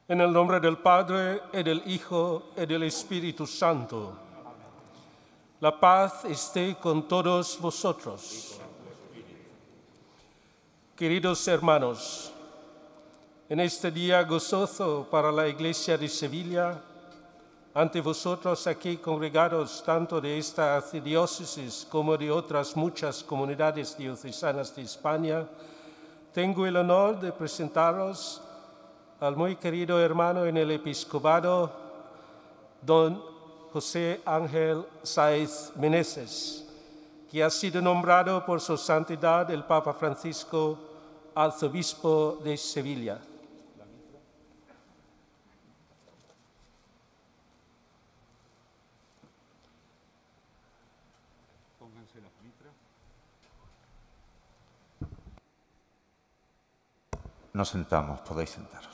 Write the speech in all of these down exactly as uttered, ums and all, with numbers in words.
En el nombre del Padre, y del Hijo, y del Espíritu Santo. La paz esté con todos vosotros. Queridos hermanos, en este día gozoso para la Iglesia de Sevilla, ante vosotros aquí congregados tanto de esta archidiócesis como de otras muchas comunidades diocesanas de España, tengo el honor de presentaros al muy querido hermano en el episcopado, don José Ángel Sáez Meneses, que ha sido nombrado por su santidad el Papa Francisco arzobispo de Sevilla. Pónganse las mitras. Nos sentamos, podéis sentaros.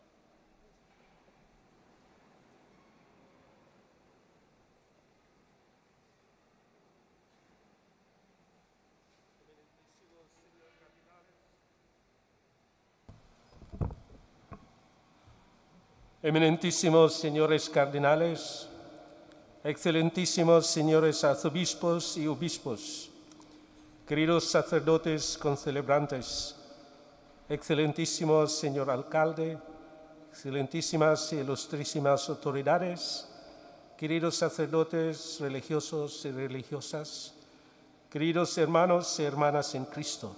Eminentísimos señores cardenales, excelentísimos señores arzobispos y obispos, queridos sacerdotes concelebrantes, excelentísimo señor alcalde, excelentísimas y ilustrísimas autoridades, queridos sacerdotes religiosos y religiosas, queridos hermanos y hermanas en Cristo.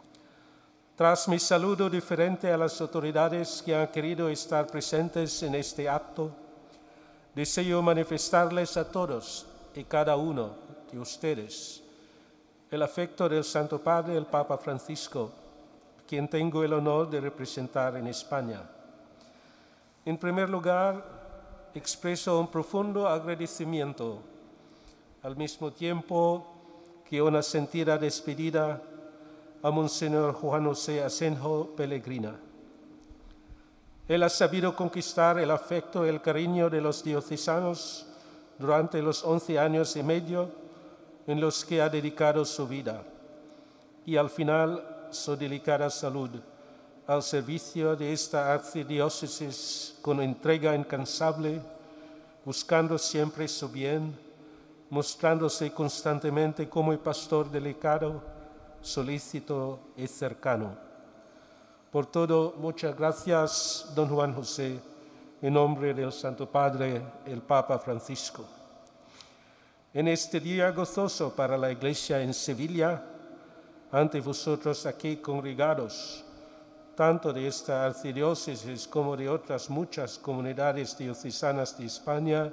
Tras mi saludo diferente a las autoridades que han querido estar presentes en este acto, deseo manifestarles a todos y cada uno de ustedes el afecto del Santo Padre, el Papa Francisco, quien tengo el honor de representar en España. En primer lugar, expreso un profundo agradecimiento, al mismo tiempo que una sentida despedida a Monseñor Juan José Asenjo Pellegrina. Él ha sabido conquistar el afecto y el cariño de los diocesanos durante los once años y medio en los que ha dedicado su vida y al final su delicada salud al servicio de esta archidiócesis con entrega incansable, buscando siempre su bien, mostrándose constantemente como el pastor delicado, solícito y cercano. Por todo, muchas gracias, don Juan José, en nombre del Santo Padre, el Papa Francisco. En este día gozoso para la Iglesia en Sevilla, ante vosotros aquí congregados, tanto de esta archidiócesis como de otras muchas comunidades diocesanas de España,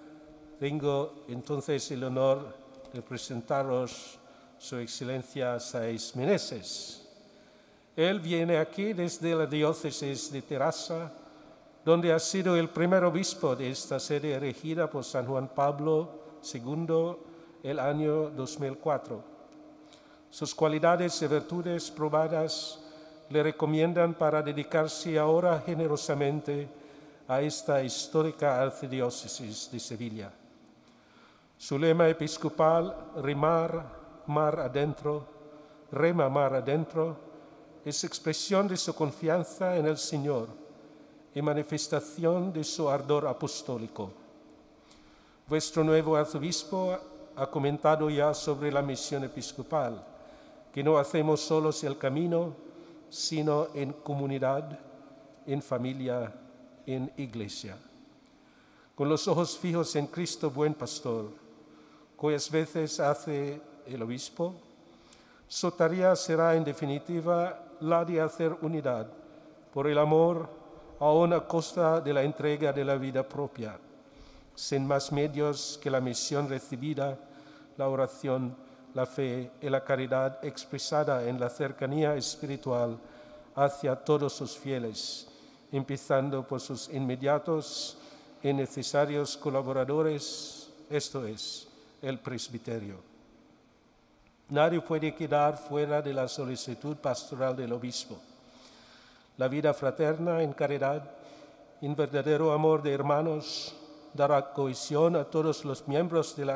tengo entonces el honor de presentaros Su Excelencia Sáez Meneses. Él viene aquí desde la diócesis de Terrassa, donde ha sido el primer obispo de esta sede erigida por San Juan Pablo segundo el año dos mil cuatro. Sus cualidades y virtudes probadas le recomiendan para dedicarse ahora generosamente a esta histórica archidiócesis de Sevilla. Su lema episcopal, Remar, mar adentro, rema mar adentro, es expresión de su confianza en el Señor y manifestación de su ardor apostólico. Vuestro nuevo arzobispo ha comentado ya sobre la misión episcopal, que no hacemos solos el camino, sino en comunidad, en familia, en iglesia. Con los ojos fijos en Cristo, buen pastor, cuyas veces hace el obispo, su tarea será en definitiva la de hacer unidad por el amor aun a costa de la entrega de la vida propia, sin más medios que la misión recibida, la oración, la fe y la caridad expresada en la cercanía espiritual hacia todos sus fieles, empezando por sus inmediatos y necesarios colaboradores, esto es, el presbiterio. Nadie puede quedar fuera de la solicitud pastoral del obispo. La vida fraterna en caridad, en verdadero amor de hermanos, dará cohesión a todos los miembros de la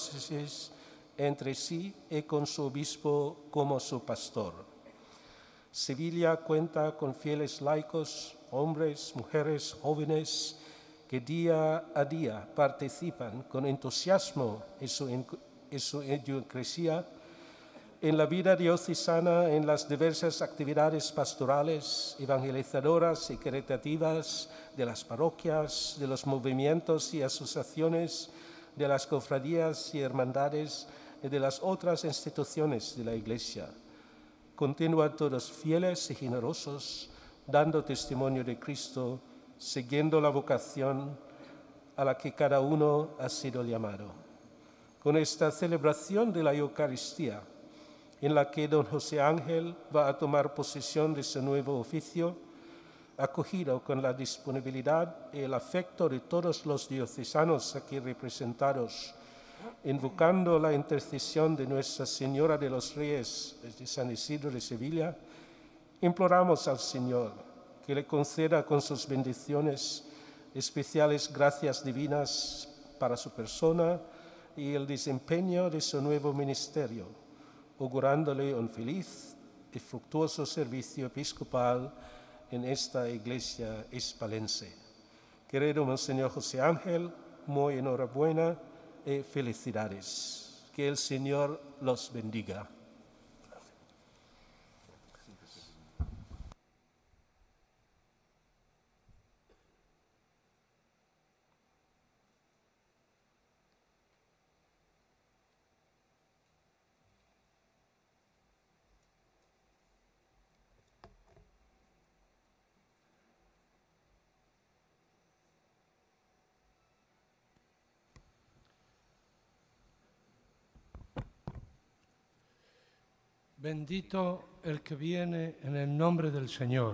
archidiócesis entre sí y con su obispo como su pastor. Sevilla cuenta con fieles laicos, hombres, mujeres, jóvenes, que día a día participan con entusiasmo en su, en su idiosincrasia en la vida diocesana, en las diversas actividades pastorales, evangelizadoras y caritativas de las parroquias, de los movimientos y asociaciones, de las cofradías y hermandades y de las otras instituciones de la Iglesia. Continúan todos fieles y generosos, dando testimonio de Cristo, siguiendo la vocación a la que cada uno ha sido llamado. Con esta celebración de la Eucaristía, en la que don José Ángel va a tomar posesión de su nuevo oficio, acogido con la disponibilidad y el afecto de todos los diocesanos aquí representados, invocando la intercesión de Nuestra Señora de los Reyes de San Isidro de Sevilla, imploramos al Señor que le conceda con sus bendiciones especiales gracias divinas para su persona y el desempeño de su nuevo ministerio, augurándole un feliz y fructuoso servicio episcopal en esta iglesia hispalense. Querido Monseñor José Ángel, muy enhorabuena y felicidades. Que el Señor los bendiga. Bendito el que viene en el nombre del Señor.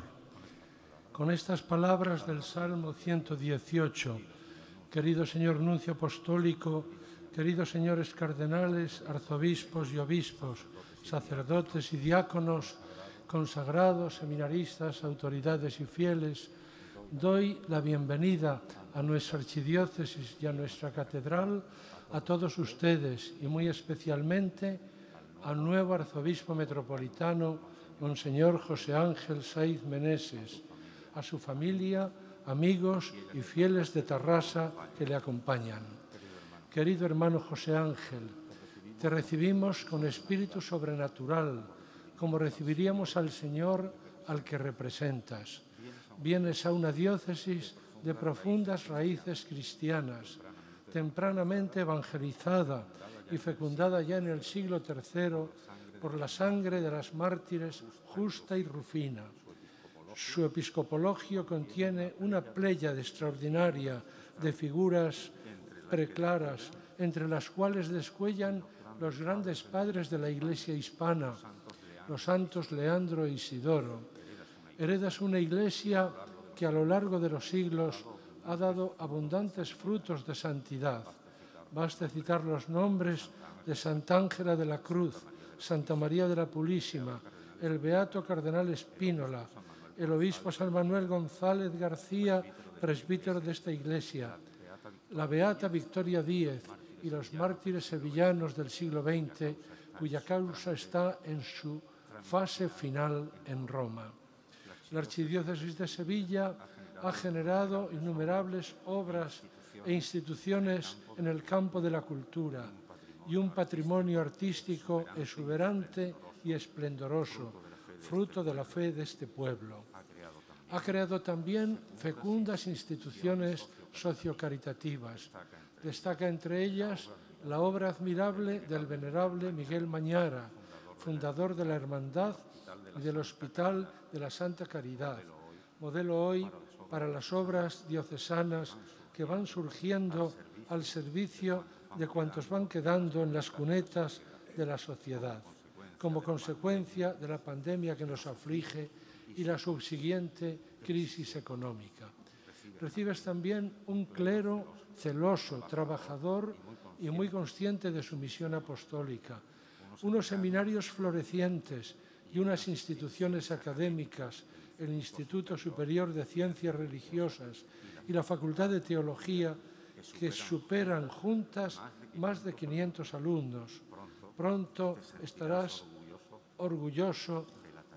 Con estas palabras del Salmo ciento dieciocho, querido señor nuncio apostólico, queridos señores cardenales, arzobispos y obispos, sacerdotes y diáconos, consagrados, seminaristas, autoridades y fieles, doy la bienvenida a nuestra archidiócesis y a nuestra catedral, a todos ustedes y muy especialmente al nuevo arzobispo metropolitano, Monseñor José Ángel Saiz Meneses, a su familia, amigos y fieles de Tarrasa que le acompañan. Querido hermano José Ángel, te recibimos con espíritu sobrenatural, como recibiríamos al Señor al que representas. Vienes a una diócesis de profundas raíces cristianas, tempranamente evangelizada y fecundada ya en el siglo tercero por la sangre de las mártires Justa y Rufina. Su episcopologio contiene una pléyade extraordinaria de figuras preclaras, entre las cuales descuellan los grandes padres de la Iglesia hispana, los santos Leandro e Isidoro. Heredas una Iglesia que a lo largo de los siglos ha dado abundantes frutos de santidad. Baste citar los nombres de Santa Ángela de la Cruz, Santa María de la Purísima, el beato cardenal Espínola, el obispo San Manuel González García, presbítero de esta iglesia, la beata Victoria Díez y los mártires sevillanos del siglo veinte, cuya causa está en su fase final en Roma. La Archidiócesis de Sevilla ha generado innumerables obras e instituciones en el campo de la cultura y un patrimonio artístico exuberante y esplendoroso, fruto de la fe de este pueblo. Ha creado también fecundas instituciones sociocaritativas. Destaca entre ellas la obra admirable del venerable Miguel Mañara, fundador de la Hermandad y del Hospital de la Santa Caridad, modelo hoy para las obras diocesanas que van surgiendo al servicio de cuantos van quedando en las cunetas de la sociedad, como consecuencia de la pandemia que nos aflige y la subsiguiente crisis económica. Recibes también un clero celoso, trabajador y muy consciente de su misión apostólica, unos seminarios florecientes y unas instituciones académicas, el Instituto Superior de Ciencias Religiosas y la Facultad de Teología, que superan juntas más de quinientos alumnos. Pronto estarás orgulloso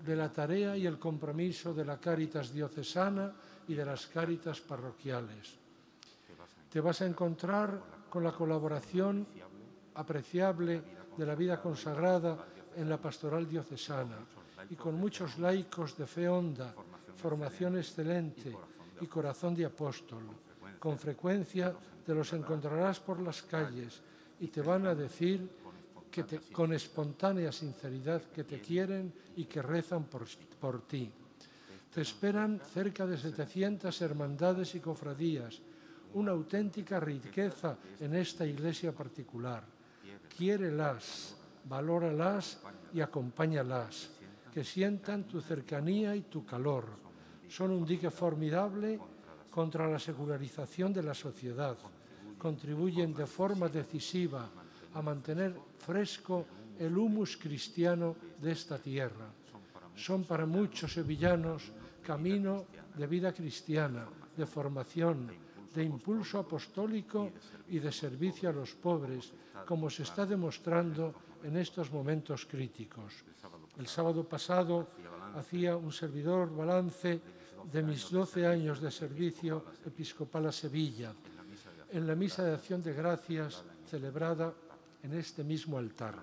de la tarea y el compromiso de la Cáritas diocesana y de las Cáritas parroquiales. Te vas a encontrar con la colaboración apreciable de la vida consagrada en la pastoral diocesana y con muchos laicos de fe honda, formación excelente y corazón de apóstol. Con frecuencia te los encontrarás por las calles y te van a decir que te, con espontánea sinceridad que te quieren y que rezan por, por ti. Te esperan cerca de setecientas hermandades y cofradías, una auténtica riqueza en esta iglesia particular. Quiérelas, valóralas y acompáñalas, que sientan tu cercanía y tu calor. Son un dique formidable contra la secularización de la sociedad. Contribuyen de forma decisiva a mantener fresco el humus cristiano de esta tierra. Son para muchos sevillanos camino de vida cristiana, de formación, de impulso apostólico y de servicio a los pobres, como se está demostrando en estos momentos críticos. El sábado pasado hacía un servidor balance de mis doce años de servicio episcopal a Sevilla, en la misa de acción de gracias celebrada en este mismo altar.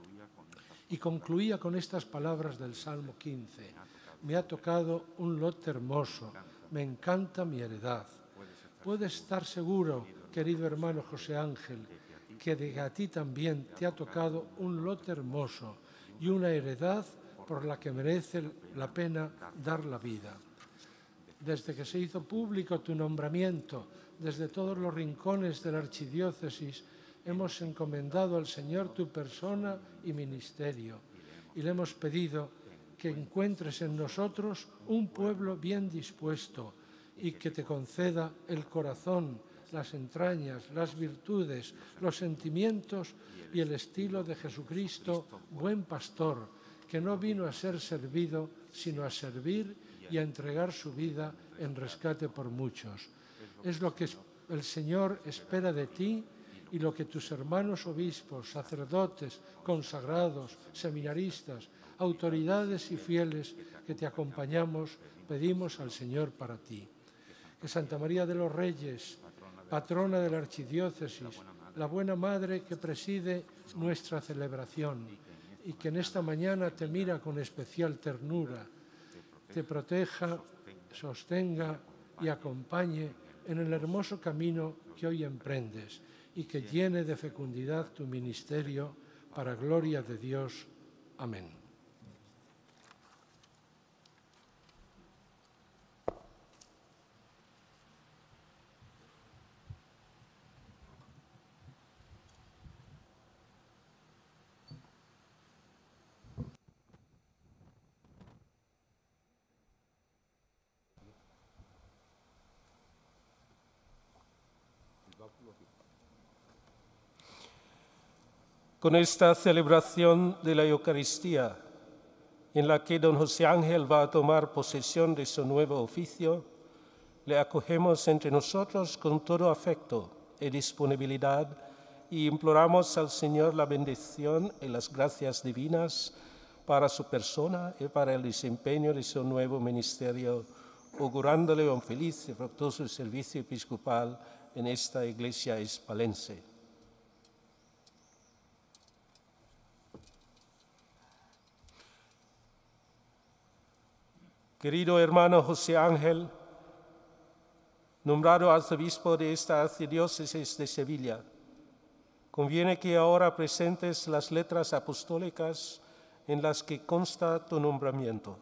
Y concluía con estas palabras del Salmo quince. Me ha tocado un lote hermoso, me encanta mi heredad. Puedes estar seguro, querido hermano José Ángel, que de a ti también te ha tocado un lote hermoso y una heredad por la que merece la pena dar la vida. Desde que se hizo público tu nombramiento, desde todos los rincones de la archidiócesis, hemos encomendado al Señor tu persona y ministerio y le hemos pedido que encuentres en nosotros un pueblo bien dispuesto y que te conceda el corazón, las entrañas, las virtudes, los sentimientos y el estilo de Jesucristo, buen pastor, que no vino a ser servido, sino a servir y a entregar su vida en rescate por muchos. Es lo que el Señor espera de ti y lo que tus hermanos obispos, sacerdotes, consagrados, seminaristas, autoridades y fieles que te acompañamos pedimos al Señor para ti. Que Santa María de los Reyes, patrona de la archidiócesis, la buena madre que preside nuestra celebración y que en esta mañana te mira con especial ternura, te proteja, sostenga y acompañe en el hermoso camino que hoy emprendes y que llene de fecundidad tu ministerio para gloria de Dios. Amén. Con esta celebración de la Eucaristía, en la que don José Ángel va a tomar posesión de su nuevo oficio, le acogemos entre nosotros con todo afecto y disponibilidad y imploramos al Señor la bendición y las gracias divinas para su persona y para el desempeño de su nuevo ministerio, augurándole un feliz y fructuoso servicio episcopal en esta iglesia hispalense. Querido hermano José Ángel, nombrado arzobispo de esta archidiócesis de Sevilla, conviene que ahora presentes las letras apostólicas en las que consta tu nombramiento.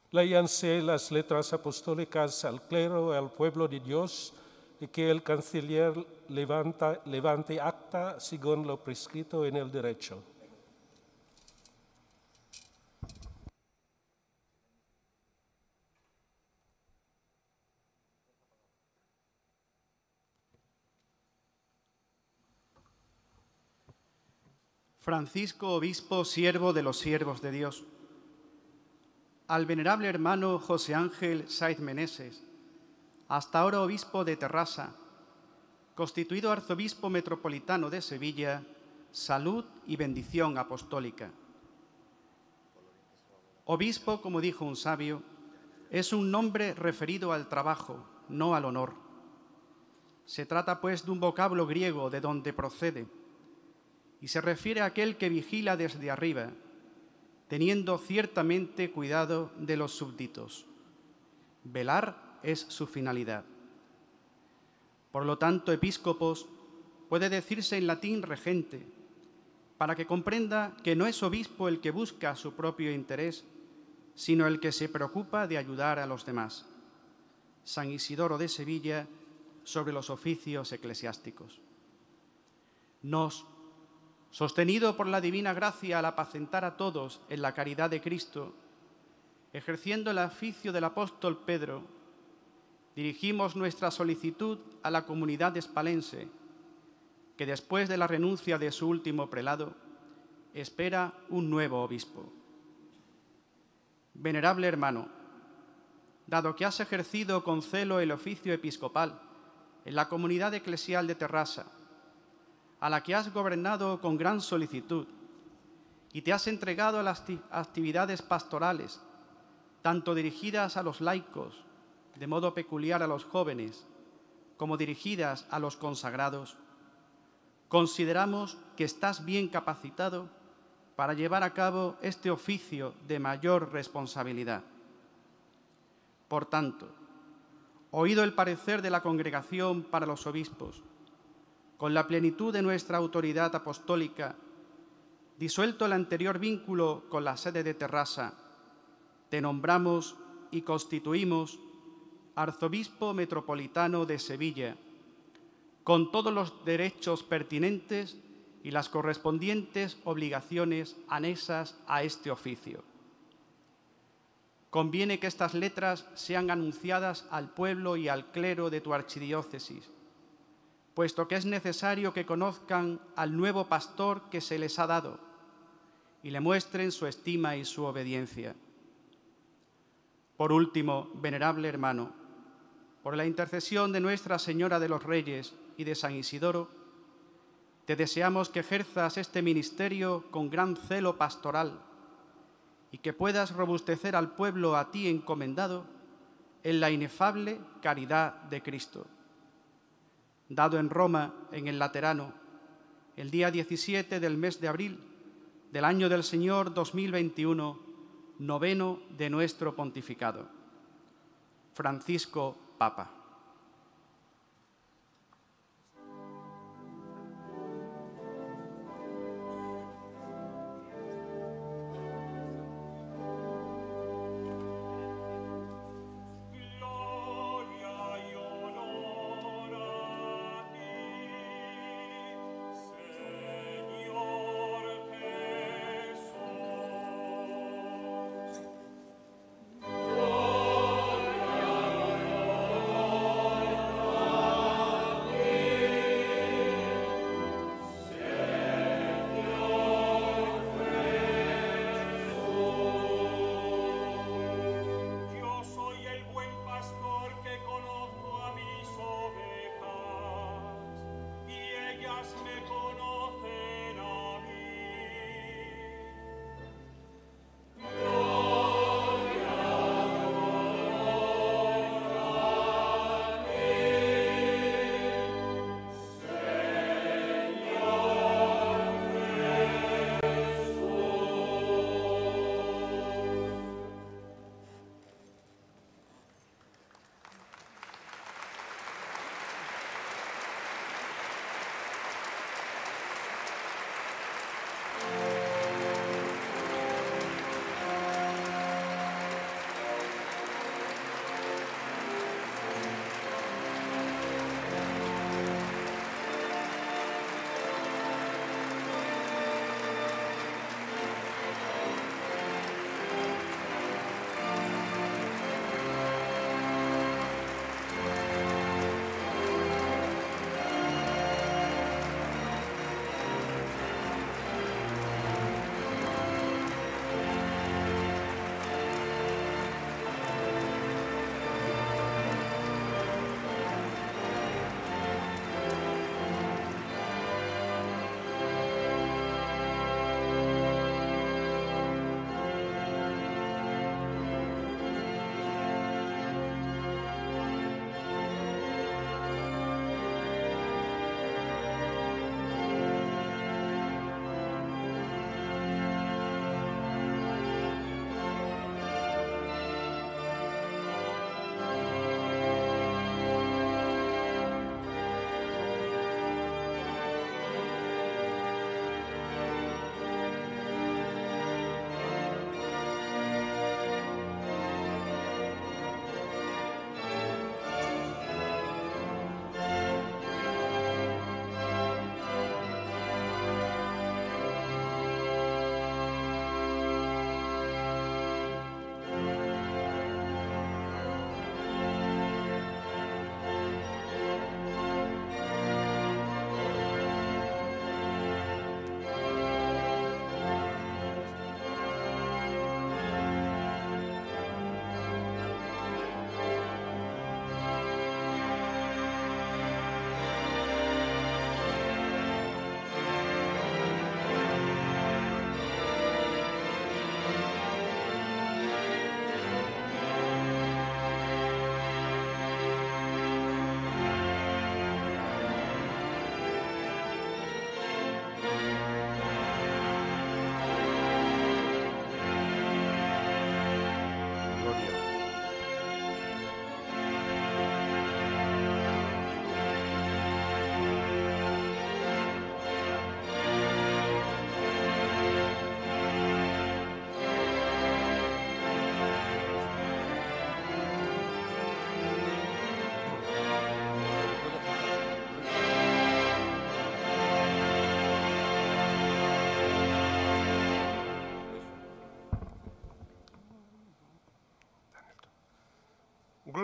Léanse las letras apostólicas al clero y al pueblo de Dios, y que el canciller levanta, levante acta según lo prescrito en el derecho. Francisco, obispo, siervo de los siervos de Dios. Al venerable hermano José Ángel Saiz Meneses, hasta ahora obispo de Terrassa, constituido arzobispo metropolitano de Sevilla, salud y bendición apostólica. Obispo, como dijo un sabio, es un nombre referido al trabajo, no al honor. Se trata, pues, de un vocablo griego de donde procede, y se refiere a aquel que vigila desde arriba, teniendo ciertamente cuidado de los súbditos. Velar es su finalidad. Por lo tanto, episcopos puede decirse en latín regente, para que comprenda que no es obispo el que busca su propio interés, sino el que se preocupa de ayudar a los demás. San Isidoro de Sevilla, sobre los oficios eclesiásticos. Nos sostenido por la divina gracia al apacentar a todos en la caridad de Cristo, ejerciendo el oficio del apóstol Pedro, dirigimos nuestra solicitud a la comunidad hispalense, que después de la renuncia de su último prelado, espera un nuevo obispo. Venerable hermano, dado que has ejercido con celo el oficio episcopal en la comunidad eclesial de Terrassa, a la que has gobernado con gran solicitud, y te has entregado a las actividades pastorales, tanto dirigidas a los laicos, de modo peculiar a los jóvenes, como dirigidas a los consagrados, consideramos que estás bien capacitado para llevar a cabo este oficio de mayor responsabilidad. Por tanto, oído el parecer de la Congregación para los Obispos, con la plenitud de nuestra autoridad apostólica, disuelto el anterior vínculo con la sede de Terrassa, te nombramos y constituimos arzobispo metropolitano de Sevilla, con todos los derechos pertinentes y las correspondientes obligaciones anexas a este oficio. Conviene que estas letras sean anunciadas al pueblo y al clero de tu archidiócesis, puesto que es necesario que conozcan al nuevo pastor que se les ha dado y le muestren su estima y su obediencia. Por último, venerable hermano, por la intercesión de Nuestra Señora de los Reyes y de San Isidoro, te deseamos que ejerzas este ministerio con gran celo pastoral y que puedas robustecer al pueblo a ti encomendado en la inefable caridad de Cristo. Dado en Roma, en el Laterano, el día diecisiete del mes de abril del año del Señor dos mil veintiuno, noveno de nuestro pontificado. Francisco, Papa. Gloria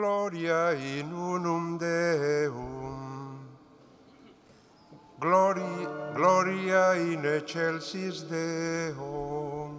gloria in unum Deum. Gloria, gloria in excelsis Deo.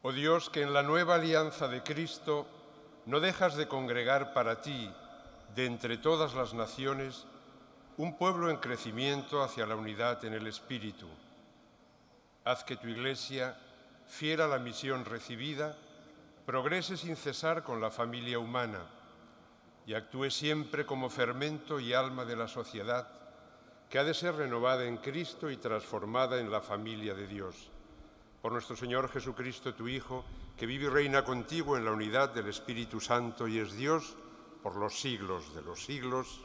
Oh Dios, que en la nueva alianza de Cristo no dejas de congregar para ti, de entre todas las naciones, un pueblo en crecimiento hacia la unidad en el Espíritu. Haz que tu Iglesia, fiel a la misión recibida, progrese sin cesar con la familia humana y actúe siempre como fermento y alma de la sociedad, que ha de ser renovada en Cristo y transformada en la familia de Dios. Por nuestro Señor Jesucristo, tu Hijo, que vive y reina contigo en la unidad del Espíritu Santo y es Dios por los siglos de los siglos.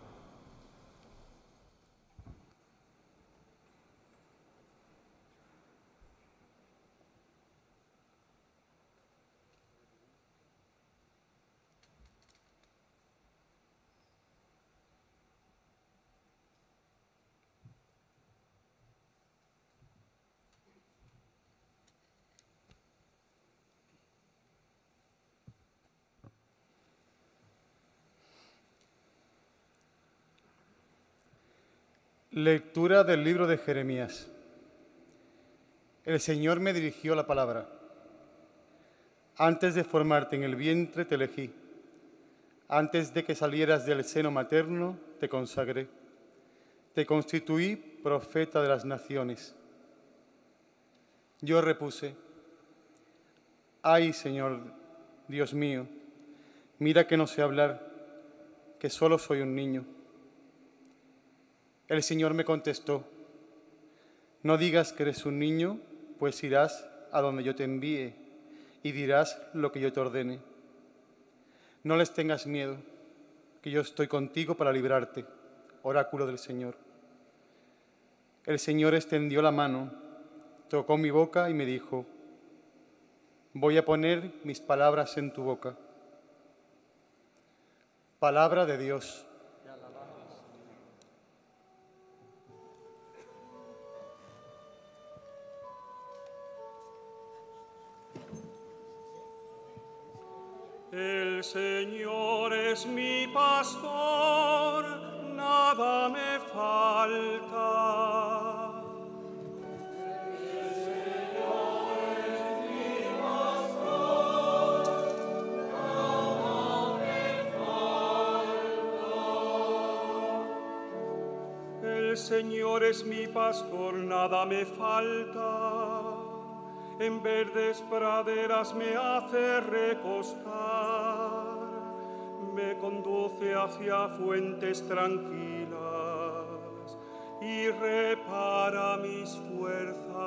Lectura del libro de Jeremías. El Señor me dirigió la palabra. Antes de formarte en el vientre te elegí. Antes de que salieras del seno materno te consagré. Te constituí profeta de las naciones. Yo repuse: ay, Señor, Dios mío, mira que no sé hablar, que solo soy un niño. El Señor me contestó: no digas que eres un niño, pues irás a donde yo te envíe y dirás lo que yo te ordene. No les tengas miedo, que yo estoy contigo para librarte, oráculo del Señor. El Señor extendió la mano, tocó mi boca y me dijo: voy a poner mis palabras en tu boca. Palabra de Dios. El Señor es mi pastor, nada me falta. El Señor es mi pastor, nada me falta. El Señor es mi pastor, nada me falta. En verdes praderas me hace recostar, me conduce hacia fuentes tranquilas y repara mis fuerzas.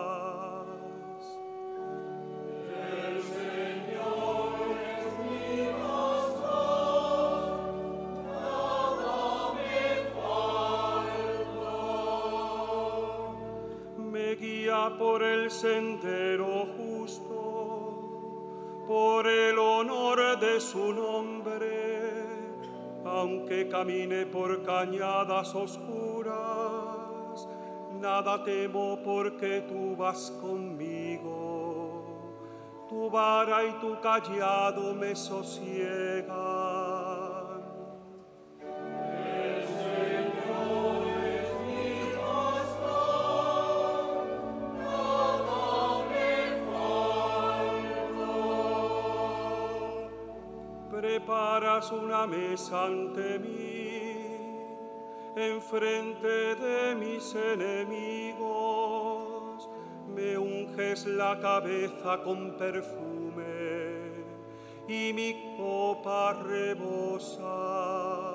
El Señor es mi pastor, nada me falta. Me guía por el sendero justo, por el honor de su nombre, aunque camine por cañadas oscuras, nada temo porque tú vas conmigo, tu vara y tu cayado me sosiegan. Preparas una mesa ante mí, enfrente de mis enemigos, me unges la cabeza con perfume y mi copa rebosa.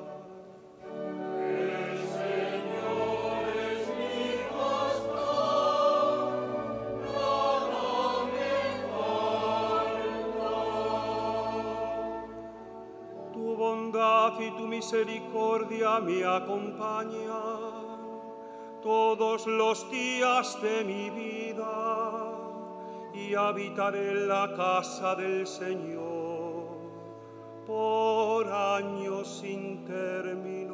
Y tu misericordia me acompaña todos los días de mi vida y habitaré en la casa del Señor por años sin término.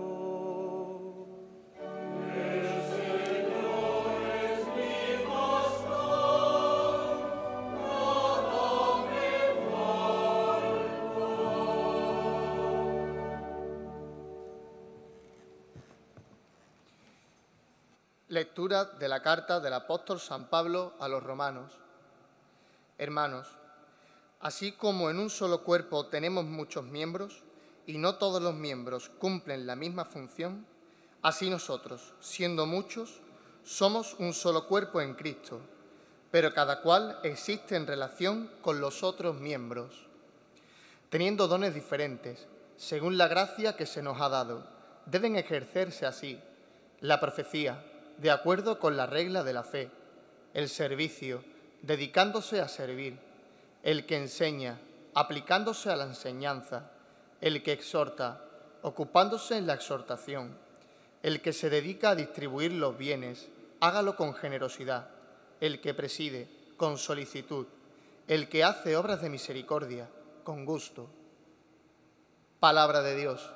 Lectura de la carta del apóstol San Pablo a los romanos. Hermanos, así como en un solo cuerpo tenemos muchos miembros y no todos los miembros cumplen la misma función, así nosotros, siendo muchos, somos un solo cuerpo en Cristo, pero cada cual existe en relación con los otros miembros. Teniendo dones diferentes, según la gracia que se nos ha dado, deben ejercerse así: la profecía, de acuerdo con la regla de la fe; el servicio, dedicándose a servir; el que enseña, aplicándose a la enseñanza; el que exhorta, ocupándose en la exhortación; el que se dedica a distribuir los bienes, hágalo con generosidad; el que preside, con solicitud; el que hace obras de misericordia, con gusto. Palabra de Dios.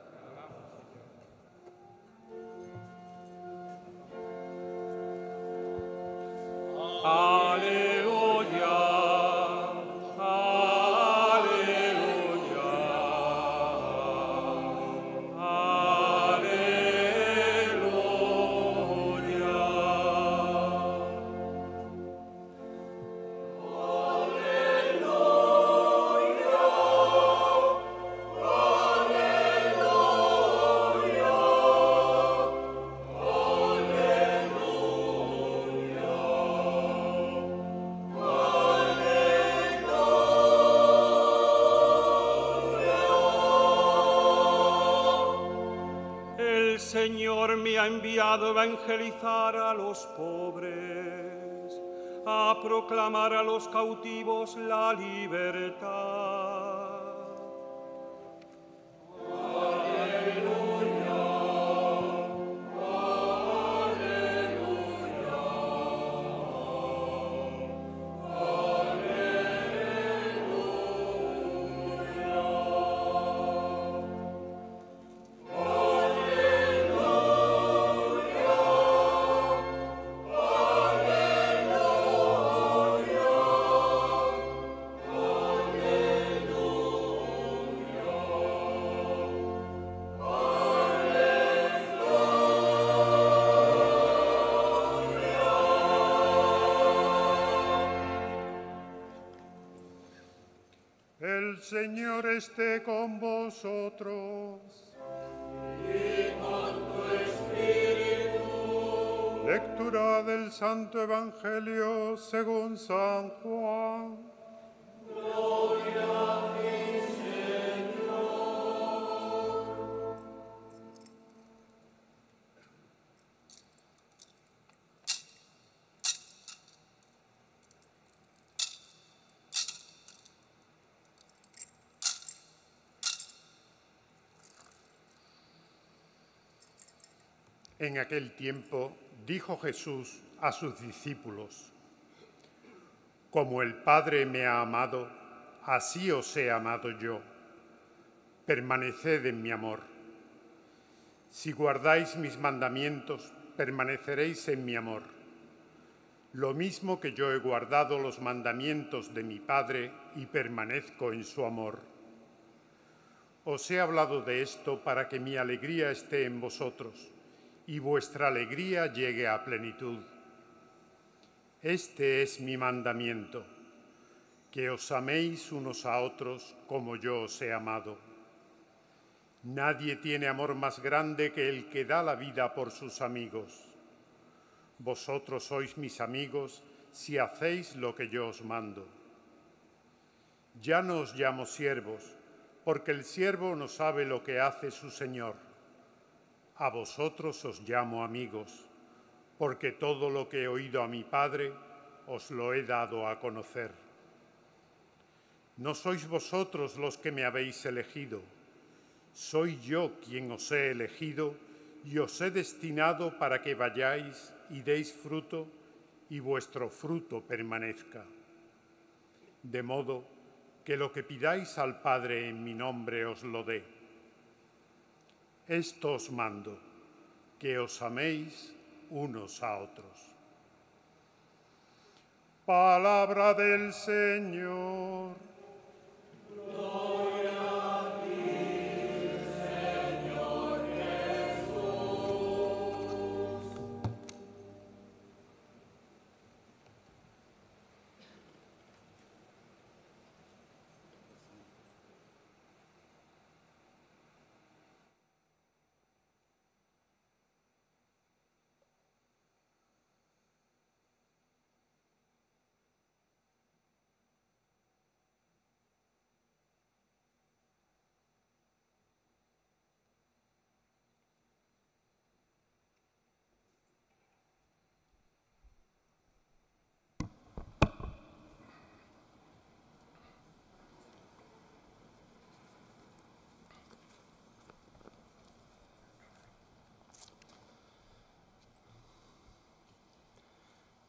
Aleluya, aleluya, El Señor me ha enviado a evangelizar a los pobres, a proclamar a los cautivos la libertad. El Señor esté con vosotros. Y con tu espíritu. Lectura del Santo Evangelio según San Juan. Gloria a ti, Señor. En aquel tiempo dijo Jesús a sus discípulos: Como el Padre me ha amado, así os he amado yo. Permaneced en mi amor. Si guardáis mis mandamientos, permaneceréis en mi amor. Lo mismo que yo he guardado los mandamientos de mi Padre y permanezco en su amor. Os he hablado de esto para que mi alegría esté en vosotros y vuestra alegría llegue a plenitud. Este es mi mandamiento, que os améis unos a otros como yo os he amado. Nadie tiene amor más grande que el que da la vida por sus amigos. Vosotros sois mis amigos si hacéis lo que yo os mando. Ya no os llamo siervos, porque el siervo no sabe lo que hace su señor. A vosotros os llamo amigos, porque todo lo que he oído a mi Padre os lo he dado a conocer. No sois vosotros los que me habéis elegido, soy yo quien os he elegido y os he destinado para que vayáis y deis fruto y vuestro fruto permanezca. De modo que lo que pidáis al Padre en mi nombre os lo dé. Esto os mando, que os améis unos a otros. Palabra del Señor. Gloria a ti, Señor Jesús.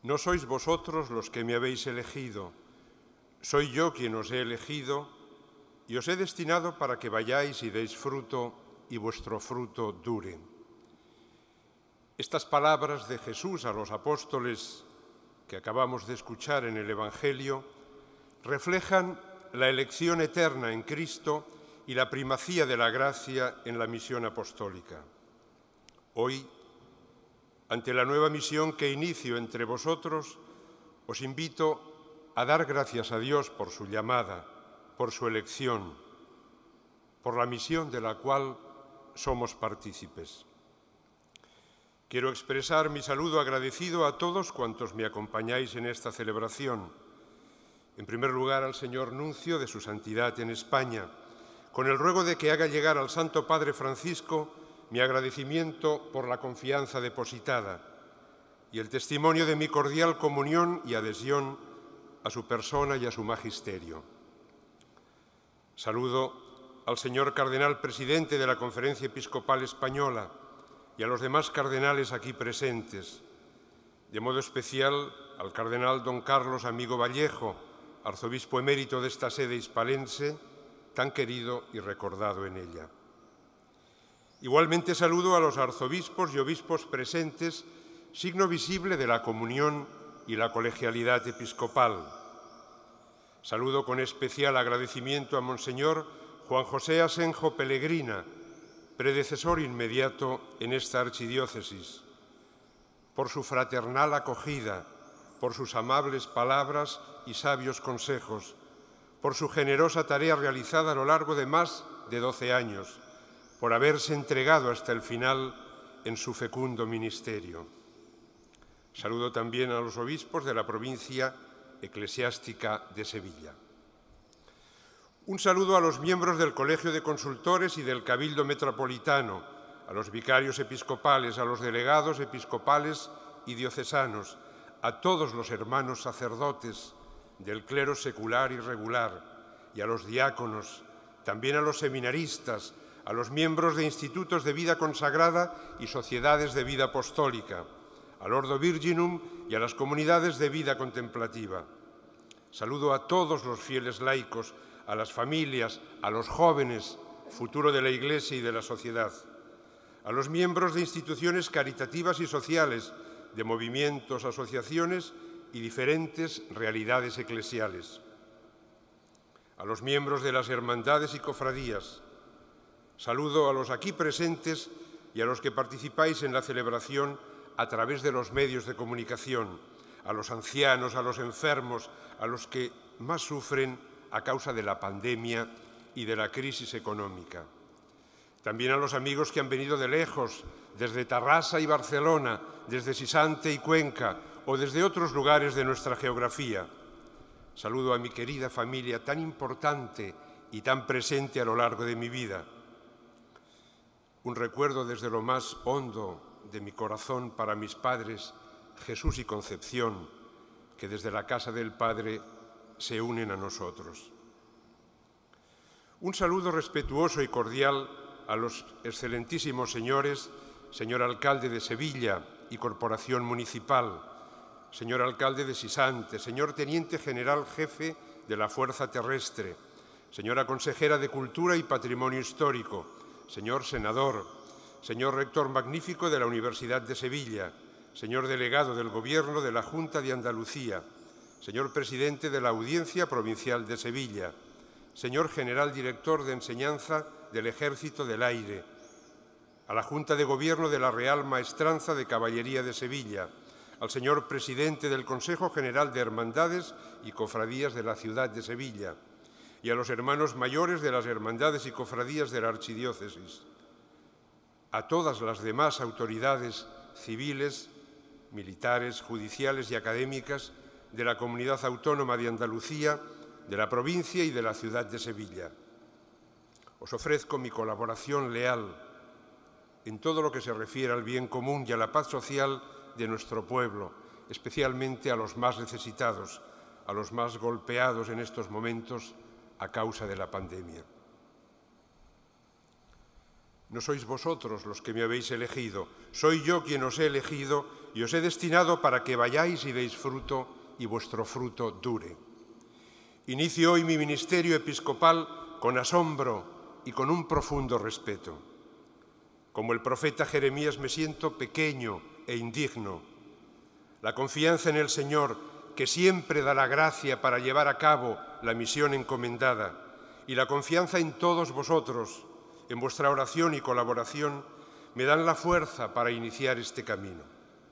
No sois vosotros los que me habéis elegido, soy yo quien os he elegido y os he destinado para que vayáis y deis fruto y vuestro fruto dure. Estas palabras de Jesús a los apóstoles que acabamos de escuchar en el Evangelio reflejan la elección eterna en Cristo y la primacía de la gracia en la misión apostólica. Hoy, ante la nueva misión que inicio entre vosotros, os invito a dar gracias a Dios por su llamada, por su elección, por la misión de la cual somos partícipes. Quiero expresar mi saludo agradecido a todos cuantos me acompañáis en esta celebración. En primer lugar, al señor Nuncio de su Santidad en España, con el ruego de que haga llegar al Santo Padre Francisco mi agradecimiento por la confianza depositada y el testimonio de mi cordial comunión y adhesión a su persona y a su magisterio. Saludo al señor Cardenal Presidente de la Conferencia Episcopal Española y a los demás cardenales aquí presentes, de modo especial al Cardenal don Carlos Amigo Vallejo, arzobispo emérito de esta sede hispalense, tan querido y recordado en ella. Igualmente saludo a los arzobispos y obispos presentes, signo visible de la comunión y la colegialidad episcopal. Saludo con especial agradecimiento a Monseñor Juan José Asenjo Pellegrina, predecesor inmediato en esta archidiócesis, por su fraternal acogida, por sus amables palabras y sabios consejos, por su generosa tarea realizada a lo largo de más de doce años, por haberse entregado hasta el final en su fecundo ministerio. Saludo también a los obispos de la provincia eclesiástica de Sevilla. Un saludo a los miembros del Colegio de Consultores y del Cabildo Metropolitano, a los vicarios episcopales, a los delegados episcopales y diocesanos, a todos los hermanos sacerdotes del clero secular y regular, y a los diáconos, también a los seminaristas, a los miembros de institutos de vida consagrada y sociedades de vida apostólica, al Ordo Virginum y a las comunidades de vida contemplativa. Saludo a todos los fieles laicos, a las familias, a los jóvenes, futuro de la Iglesia y de la sociedad, a los miembros de instituciones caritativas y sociales, de movimientos, asociaciones y diferentes realidades eclesiales, a los miembros de las hermandades y cofradías. Saludo a los aquí presentes y a los que participáis en la celebración a través de los medios de comunicación, a los ancianos, a los enfermos, a los que más sufren a causa de la pandemia y de la crisis económica. También a los amigos que han venido de lejos, desde Tarrasa y Barcelona, desde Sisante y Cuenca o desde otros lugares de nuestra geografía. Saludo a mi querida familia tan importante y tan presente a lo largo de mi vida. Un recuerdo desde lo más hondo de mi corazón para mis padres, Jesús y Concepción, que desde la casa del Padre se unen a nosotros. Un saludo respetuoso y cordial a los excelentísimos señores, señor alcalde de Sevilla y Corporación Municipal, señor alcalde de Sisante, señor teniente general jefe de la Fuerza Terrestre, señora consejera de Cultura y Patrimonio Histórico, señor senador, señor rector magnífico de la Universidad de Sevilla, señor delegado del Gobierno de la Junta de Andalucía, señor presidente de la Audiencia Provincial de Sevilla, señor general director de Enseñanza del Ejército del Aire, a la Junta de Gobierno de la Real Maestranza de Caballería de Sevilla, al señor presidente del Consejo General de Hermandades y Cofradías de la ciudad de Sevilla y a los hermanos mayores de las hermandades y cofradías de la archidiócesis, a todas las demás autoridades civiles, militares, judiciales y académicas de la Comunidad Autónoma de Andalucía, de la provincia y de la ciudad de Sevilla. Os ofrezco mi colaboración leal en todo lo que se refiere al bien común y a la paz social de nuestro pueblo, especialmente a los más necesitados, a los más golpeados en estos momentos a causa de la pandemia. No sois vosotros los que me habéis elegido, soy yo quien os he elegido y os he destinado para que vayáis y deis fruto y vuestro fruto dure. Inicio hoy mi ministerio episcopal con asombro y con un profundo respeto. Como el profeta Jeremías me siento pequeño e indigno. La confianza en el Señor, que siempre da la gracia para llevar a cabo la misión encomendada, y la confianza en todos vosotros, en vuestra oración y colaboración, me dan la fuerza para iniciar este camino.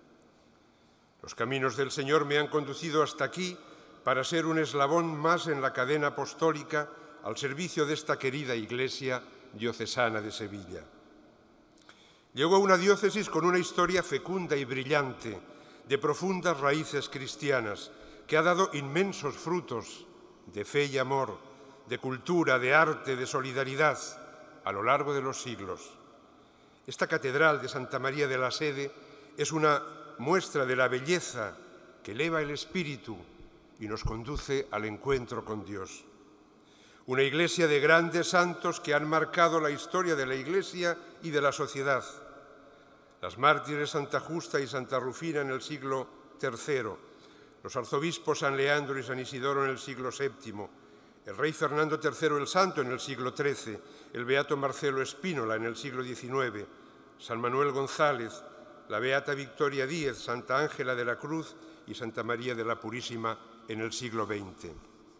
Los caminos del Señor me han conducido hasta aquí para ser un eslabón más en la cadena apostólica al servicio de esta querida Iglesia diocesana de Sevilla. Llego a una diócesis con una historia fecunda y brillante, de profundas raíces cristianas, que ha dado inmensos frutos de fe y amor, de cultura, de arte, de solidaridad, a lo largo de los siglos. Esta catedral de Santa María de la Sede es una muestra de la belleza que eleva el espíritu y nos conduce al encuentro con Dios. Una iglesia de grandes santos que han marcado la historia de la Iglesia y de la sociedad. Las mártires Santa Justa y Santa Rufina en el siglo tercero, los arzobispos San Leandro y San Isidoro en el siglo séptimo, el rey Fernando tercero el Santo en el siglo trece, el beato Marcelo Espínola en el siglo diecinueve, San Manuel González, la beata Victoria Díez, Santa Ángela de la Cruz y Santa María de la Purísima en el siglo veinte.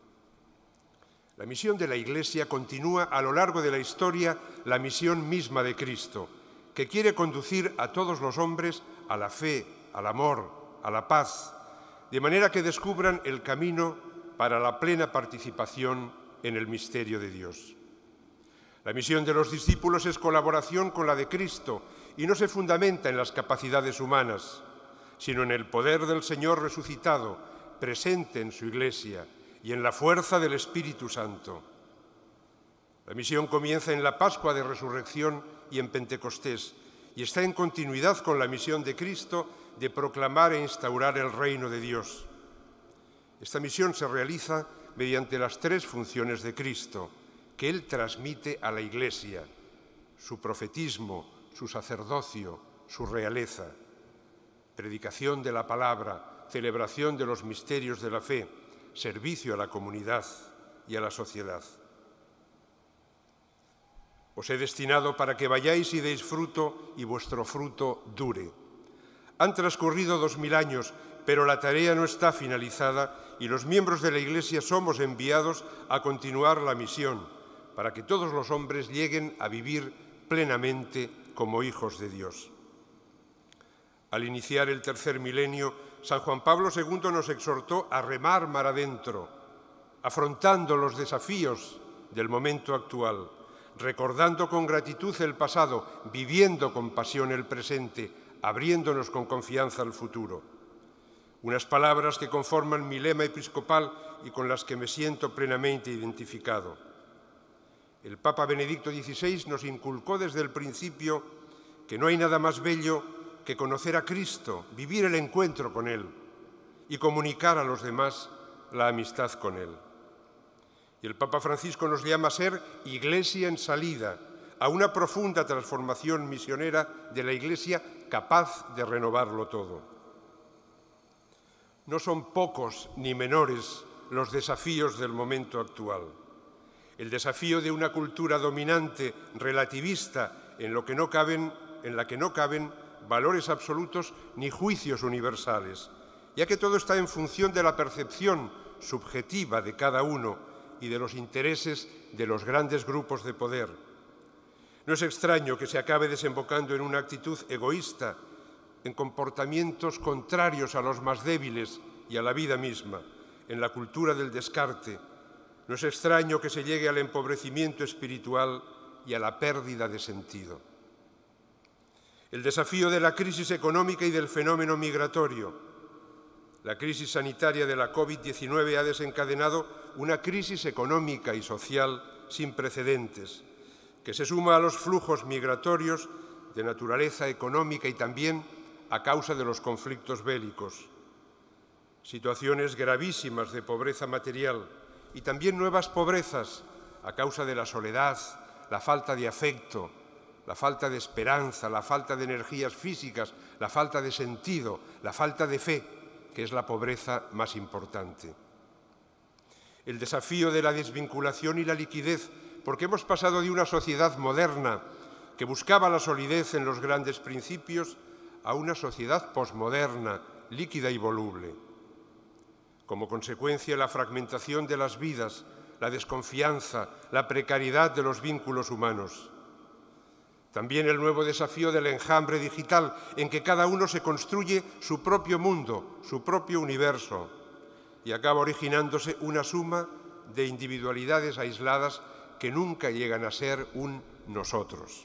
La misión de la Iglesia continúa a lo largo de la historia la misión misma de Cristo, que quiere conducir a todos los hombres a la fe, al amor, a la paz, de manera que descubran el camino para la plena participación en el misterio de Dios. La misión de los discípulos es colaboración con la de Cristo y no se fundamenta en las capacidades humanas, sino en el poder del Señor resucitado, presente en su Iglesia, y en la fuerza del Espíritu Santo. La misión comienza en la Pascua de Resurrección y en Pentecostés, y está en continuidad con la misión de Cristo de proclamar e instaurar el reino de Dios. Esta misión se realiza mediante las tres funciones de Cristo, que Él transmite a la Iglesia: su profetismo, su sacerdocio, su realeza, predicación de la palabra, celebración de los misterios de la fe, servicio a la comunidad y a la sociedad. Os he destinado para que vayáis y deis fruto y vuestro fruto dure. Han transcurrido dos mil años, pero la tarea no está finalizada y los miembros de la Iglesia somos enviados a continuar la misión para que todos los hombres lleguen a vivir plenamente como hijos de Dios. Al iniciar el tercer milenio, San Juan Pablo segundo nos exhortó a remar mar adentro, afrontando los desafíos del momento actual, recordando con gratitud el pasado, viviendo con pasión el presente, abriéndonos con confianza al futuro. Unas palabras que conforman mi lema episcopal y con las que me siento plenamente identificado. El Papa Benedicto dieciséis nos inculcó desde el principio que no hay nada más bello que conocer a Cristo, vivir el encuentro con Él y comunicar a los demás la amistad con Él. Y el Papa Francisco nos llama a ser Iglesia en salida, a una profunda transformación misionera de la Iglesia capaz de renovarlo todo. No son pocos ni menores los desafíos del momento actual. El desafío de una cultura dominante, relativista, en, lo que no caben, en la que no caben valores absolutos ni juicios universales, ya que todo está en función de la percepción subjetiva de cada uno y de los intereses de los grandes grupos de poder. No es extraño que se acabe desembocando en una actitud egoísta, en comportamientos contrarios a los más débiles y a la vida misma, en la cultura del descarte. No es extraño que se llegue al empobrecimiento espiritual y a la pérdida de sentido. El desafío de la crisis económica y del fenómeno migratorio. La crisis sanitaria de la COVID diecinueve ha desencadenado una crisis económica y social sin precedentes, que se suma a los flujos migratorios de naturaleza económica y también a causa de los conflictos bélicos. Situaciones gravísimas de pobreza material y también nuevas pobrezas a causa de la soledad, la falta de afecto, la falta de esperanza, la falta de energías físicas, la falta de sentido, la falta de fe, que es la pobreza más importante. El desafío de la desvinculación y la liquidez, porque hemos pasado de una sociedad moderna que buscaba la solidez en los grandes principios a una sociedad posmoderna, líquida y voluble. Como consecuencia, la fragmentación de las vidas, la desconfianza, la precariedad de los vínculos humanos. También el nuevo desafío del enjambre digital, en que cada uno se construye su propio mundo, su propio universo, y acaba originándose una suma de individualidades aisladas que nunca llegan a ser un nosotros.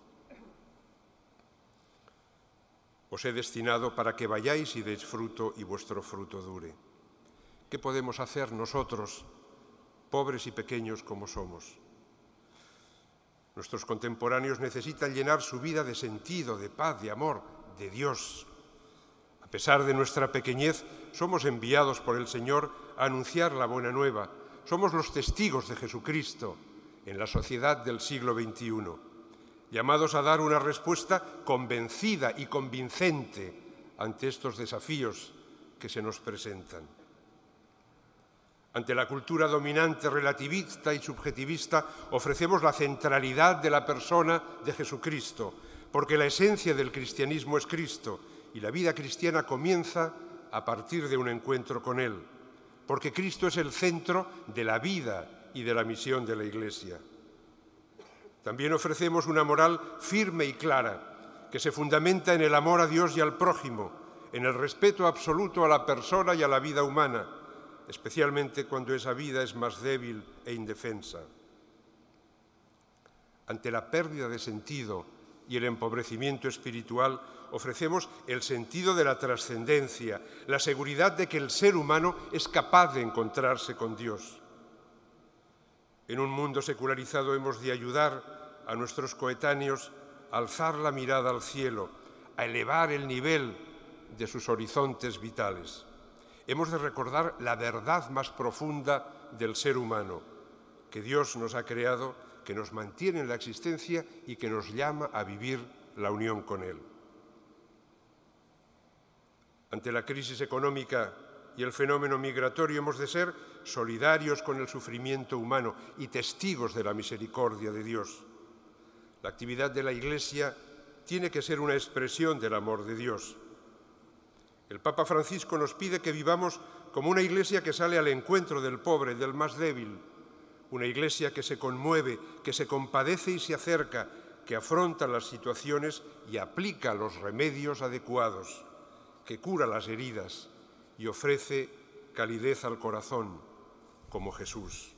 Os he destinado para que vayáis y deis fruto y vuestro fruto dure. ¿Qué podemos hacer nosotros, pobres y pequeños como somos? Nuestros contemporáneos necesitan llenar su vida de sentido, de paz, de amor, de Dios. A pesar de nuestra pequeñez, somos enviados por el Señor a anunciar la buena nueva. Somos los testigos de Jesucristo en la sociedad del siglo veintiuno, llamados a dar una respuesta convencida y convincente ante estos desafíos que se nos presentan. Ante la cultura dominante, relativista y subjetivista, ofrecemos la centralidad de la persona de Jesucristo, porque la esencia del cristianismo es Cristo y la vida cristiana comienza a partir de un encuentro con Él, porque Cristo es el centro de la vida y de la misión de la Iglesia. También ofrecemos una moral firme y clara, que se fundamenta en el amor a Dios y al prójimo, en el respeto absoluto a la persona y a la vida humana, especialmente cuando esa vida es más débil e indefensa. Ante la pérdida de sentido y el empobrecimiento espiritual, ofrecemos el sentido de la trascendencia, la seguridad de que el ser humano es capaz de encontrarse con Dios. En un mundo secularizado hemos de ayudar a nuestros coetáneos a alzar la mirada al cielo, a elevar el nivel de sus horizontes vitales. Hemos de recordar la verdad más profunda del ser humano, que Dios nos ha creado, que nos mantiene en la existencia y que nos llama a vivir la unión con Él. Ante la crisis económica y el fenómeno migratorio hemos de ser solidarios con el sufrimiento humano y testigos de la misericordia de Dios. La actividad de la Iglesia tiene que ser una expresión del amor de Dios. El Papa Francisco nos pide que vivamos como una Iglesia que sale al encuentro del pobre, del más débil, una Iglesia que se conmueve, que se compadece y se acerca, que afronta las situaciones y aplica los remedios adecuados, que cura las heridas y ofrece calidez al corazón, como Jesús.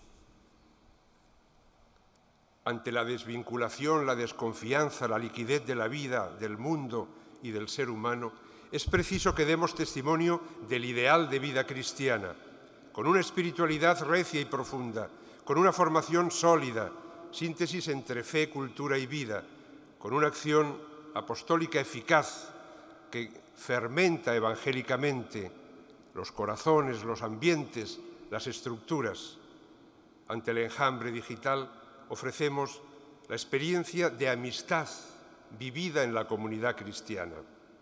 Ante la desvinculación, la desconfianza, la liquidez de la vida, del mundo y del ser humano, es preciso que demos testimonio del ideal de vida cristiana, con una espiritualidad recia y profunda, con una formación sólida, síntesis entre fe, cultura y vida, con una acción apostólica eficaz que fermenta evangélicamente los corazones, los ambientes, las estructuras. Ante el enjambre digital ofrecemos la experiencia de amistad vivida en la comunidad cristiana.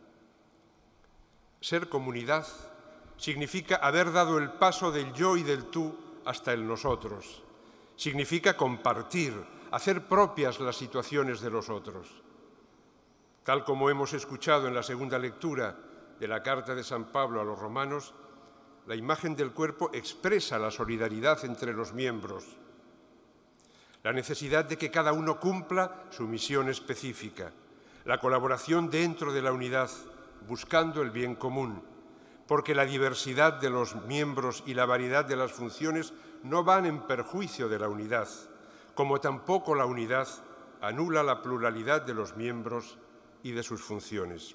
Ser comunidad significa haber dado el paso del yo y del tú hasta el nosotros. Significa compartir, hacer propias las situaciones de los otros. Tal como hemos escuchado en la segunda lectura de la carta de San Pablo a los romanos, la imagen del cuerpo expresa la solidaridad entre los miembros, la necesidad de que cada uno cumpla su misión específica, la colaboración dentro de la unidad, buscando el bien común, porque la diversidad de los miembros y la variedad de las funciones no van en perjuicio de la unidad, como tampoco la unidad anula la pluralidad de los miembros y de sus funciones.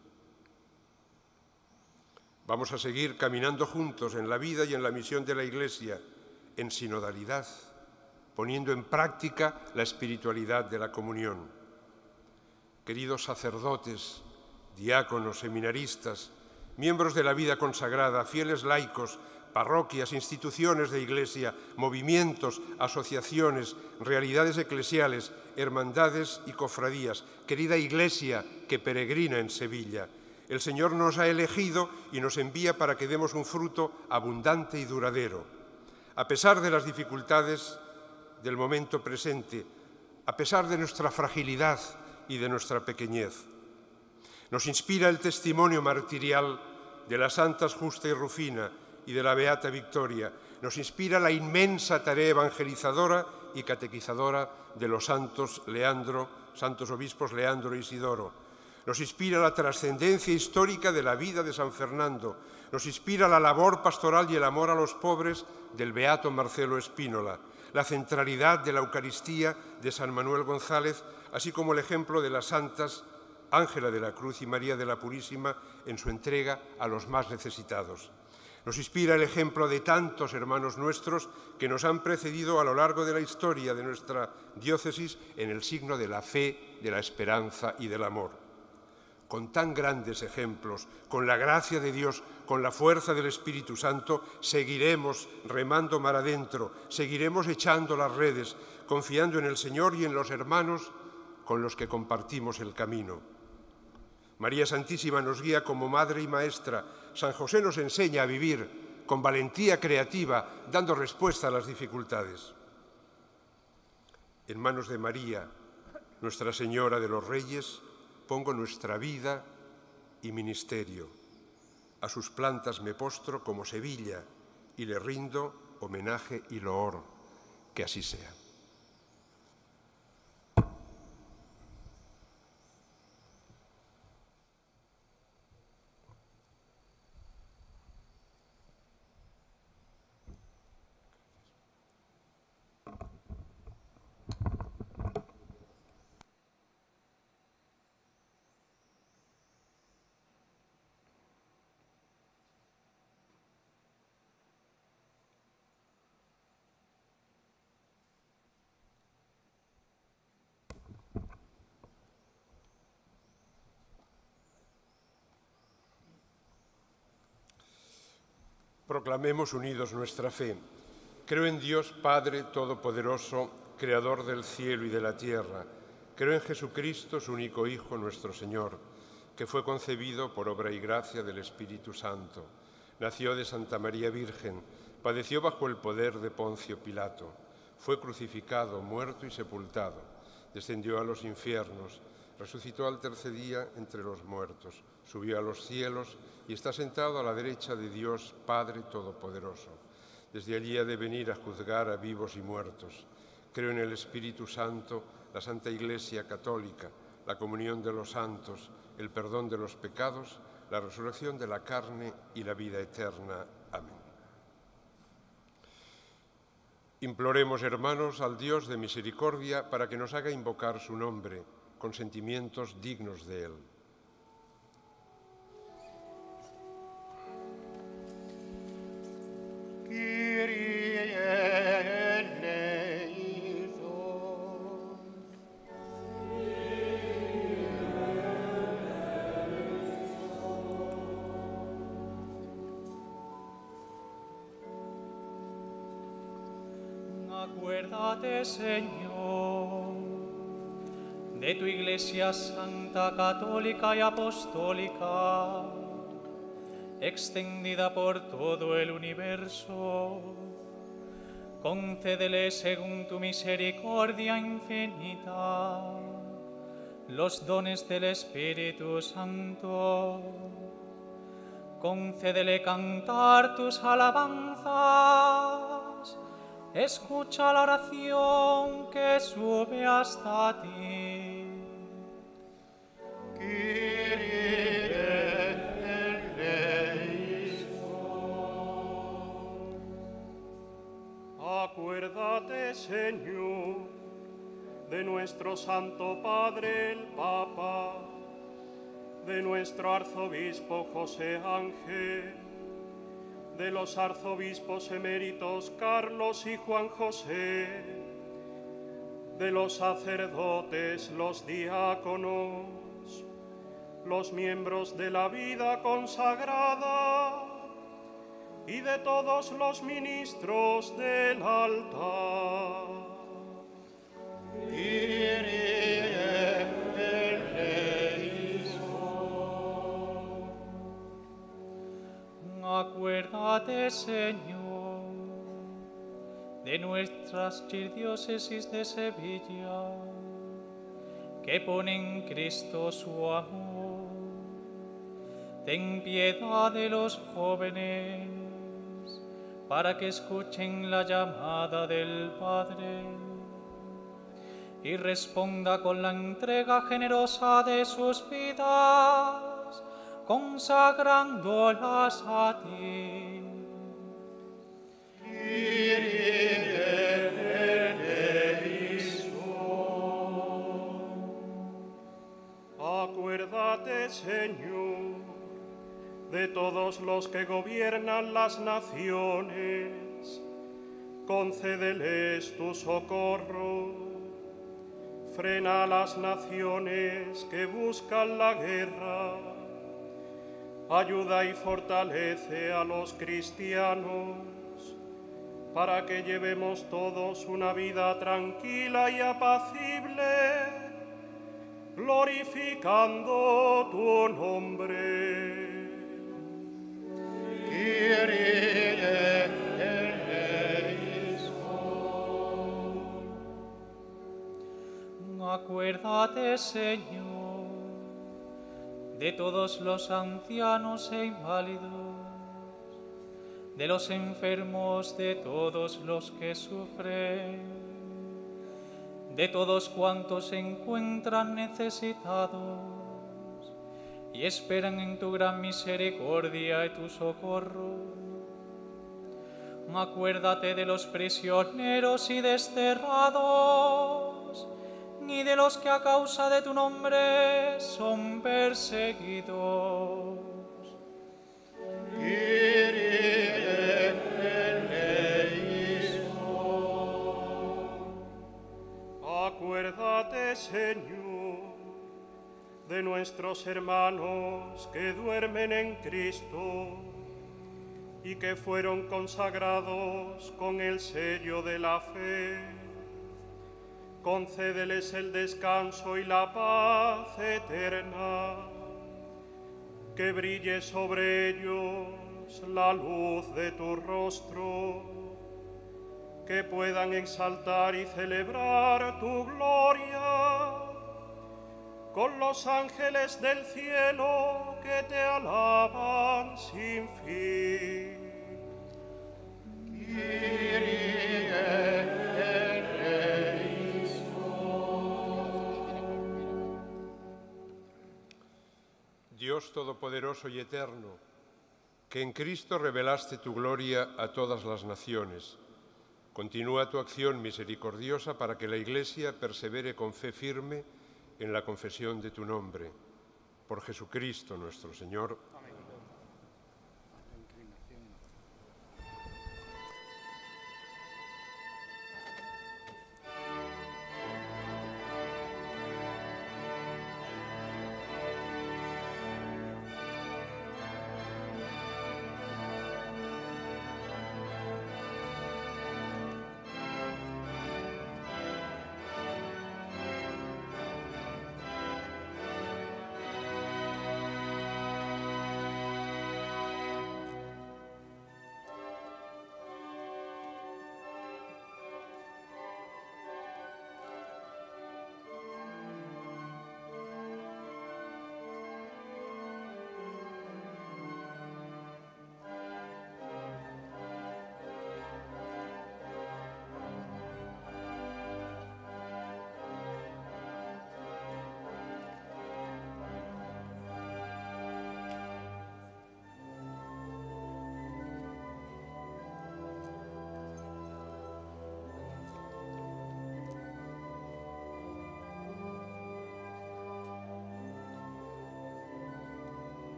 Vamos a seguir caminando juntos en la vida y en la misión de la Iglesia, en sinodalidad, poniendo en práctica la espiritualidad de la comunión. Queridos sacerdotes, diáconos, seminaristas, miembros de la vida consagrada, fieles laicos, parroquias, instituciones de Iglesia, movimientos, asociaciones, realidades eclesiales, hermandades y cofradías. Querida Iglesia que peregrina en Sevilla, el Señor nos ha elegido y nos envía para que demos un fruto abundante y duradero. A pesar de las dificultades del momento presente, a pesar de nuestra fragilidad y de nuestra pequeñez, nos inspira el testimonio martirial de las santas Justa y Rufina y de la Beata Victoria. Nos inspira la inmensa tarea evangelizadora y catequizadora de los santos Leandro, santos obispos Leandro e Isidoro. Nos inspira la trascendencia histórica de la vida de San Fernando. Nos inspira la labor pastoral y el amor a los pobres del beato Marcelo Espínola, la centralidad de la Eucaristía de San Manuel González, así como el ejemplo de las santas Ángela de la Cruz y María de la Purísima en su entrega a los más necesitados. Nos inspira el ejemplo de tantos hermanos nuestros que nos han precedido a lo largo de la historia de nuestra diócesis en el signo de la fe, de la esperanza y del amor. Con tan grandes ejemplos, con la gracia de Dios, con la fuerza del Espíritu Santo, seguiremos remando mar adentro, seguiremos echando las redes, confiando en el Señor y en los hermanos con los que compartimos el camino. María Santísima nos guía como madre y maestra. San José nos enseña a vivir con valentía creativa, dando respuesta a las dificultades. En manos de María, Nuestra Señora de los Reyes, pongo nuestra vida y ministerio. A sus plantas me postro como Sevilla y le rindo homenaje y loor. Que así sea. Proclamemos unidos nuestra fe. Creo en Dios Padre Todopoderoso, Creador del cielo y de la tierra. Creo en Jesucristo, su único Hijo, nuestro Señor, que fue concebido por obra y gracia del Espíritu Santo. Nació de Santa María Virgen, padeció bajo el poder de Poncio Pilato, fue crucificado, muerto y sepultado, descendió a los infiernos, resucitó al tercer día entre los muertos, subió a los cielos y está sentado a la derecha de Dios Padre Todopoderoso. Desde allí ha de venir a juzgar a vivos y muertos. Creo en el Espíritu Santo, la Santa Iglesia Católica, la comunión de los santos, el perdón de los pecados, la resurrección de la carne y la vida eterna. Amén. Imploremos, hermanos, al Dios de misericordia para que nos haga invocar su nombre con sentimientos dignos de Él. Acuérdate, Señor, de tu Iglesia Santa, Católica y Apostólica, extendida por todo el universo. Concédele, según tu misericordia infinita, los dones del Espíritu Santo. Concédele cantar tus alabanzas. Escucha la oración que sube hasta ti. Acuérdate, Señor, de nuestro Santo Padre el Papa, de nuestro arzobispo José Ángel, de los arzobispos eméritos Carlos y Juan José, de los sacerdotes, los diáconos, los miembros de la vida consagrada, y de todos los ministros del altar. Acuérdate, Señor, de nuestras archidiócesis de Sevilla, que pone en Cristo su amor. Ten piedad de los jóvenes, para que escuchen la llamada del Padre y responda con la entrega generosa de sus vidas, consagrándolas a ti. Acuérdate, Señor, de todos los que gobiernan las naciones, concédeles tu socorro. Frena a las naciones que buscan la guerra. Ayuda y fortalece a los cristianos para que llevemos todos una vida tranquila y apacible, glorificando tu nombre. Acuérdate, Señor, de todos los ancianos e inválidos, de los enfermos, de todos los que sufren, de todos cuantos se encuentran necesitados y esperan en tu gran misericordia y tu socorro. Acuérdate de los prisioneros y desterrados, y de los que a causa de tu nombre son perseguidos. Acuérdate, Señor, de nuestros hermanos que duermen en Cristo y que fueron consagrados con el sello de la fe. Concédeles el descanso y la paz eterna, que brille sobre ellos la luz de tu rostro, que puedan exaltar y celebrar tu gloria con los ángeles del cielo que te alaban sin fin. Dios Todopoderoso y Eterno, que en Cristo revelaste tu gloria a todas las naciones, continúa tu acción misericordiosa para que la Iglesia persevere con fe firme en la confesión de tu nombre. Por Jesucristo nuestro Señor.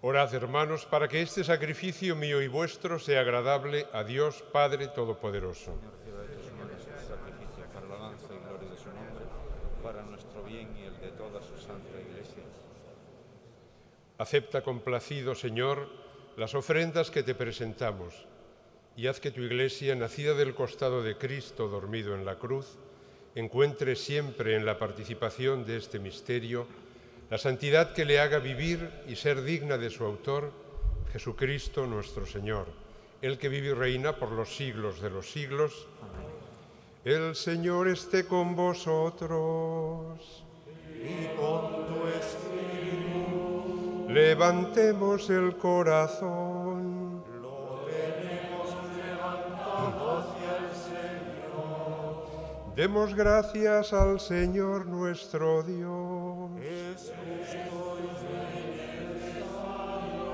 Orad, hermanos, para que este sacrificio mío y vuestro sea agradable a Dios Padre Todopoderoso. Señor, reciba de tus manos este sacrificio para alabanza y gloria de su nombre, para nuestro bien y el de toda su santa Iglesia. Acepta complacido, Señor, las ofrendas que te presentamos y haz que tu Iglesia, nacida del costado de Cristo dormido en la cruz, encuentre siempre en la participación de este misterio la santidad que le haga vivir y ser digna de su autor, Jesucristo nuestro Señor, el que vive y reina por los siglos de los siglos. Amén. El Señor esté con vosotros. Y con tu espíritu. Levantemos el corazón. Lo tenemos levantado hacia el Señor. Demos gracias al Señor nuestro Dios. Es justo y necesario.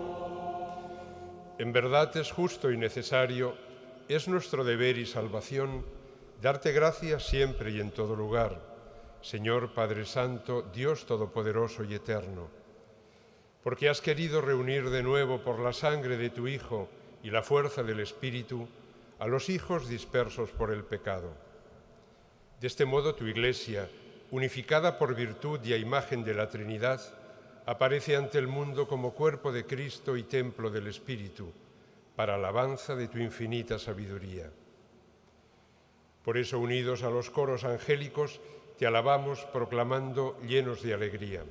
En verdad es justo y necesario, es nuestro deber y salvación, darte gracias siempre y en todo lugar, Señor Padre Santo, Dios Todopoderoso y Eterno, porque has querido reunir de nuevo por la sangre de tu Hijo y la fuerza del Espíritu a los hijos dispersos por el pecado. De este modo tu Iglesia, unificada por virtud y a imagen de la Trinidad, aparece ante el mundo como cuerpo de Cristo y templo del Espíritu, para alabanza de tu infinita sabiduría. Por eso, unidos a los coros angélicos, te alabamos proclamando llenos de alegría.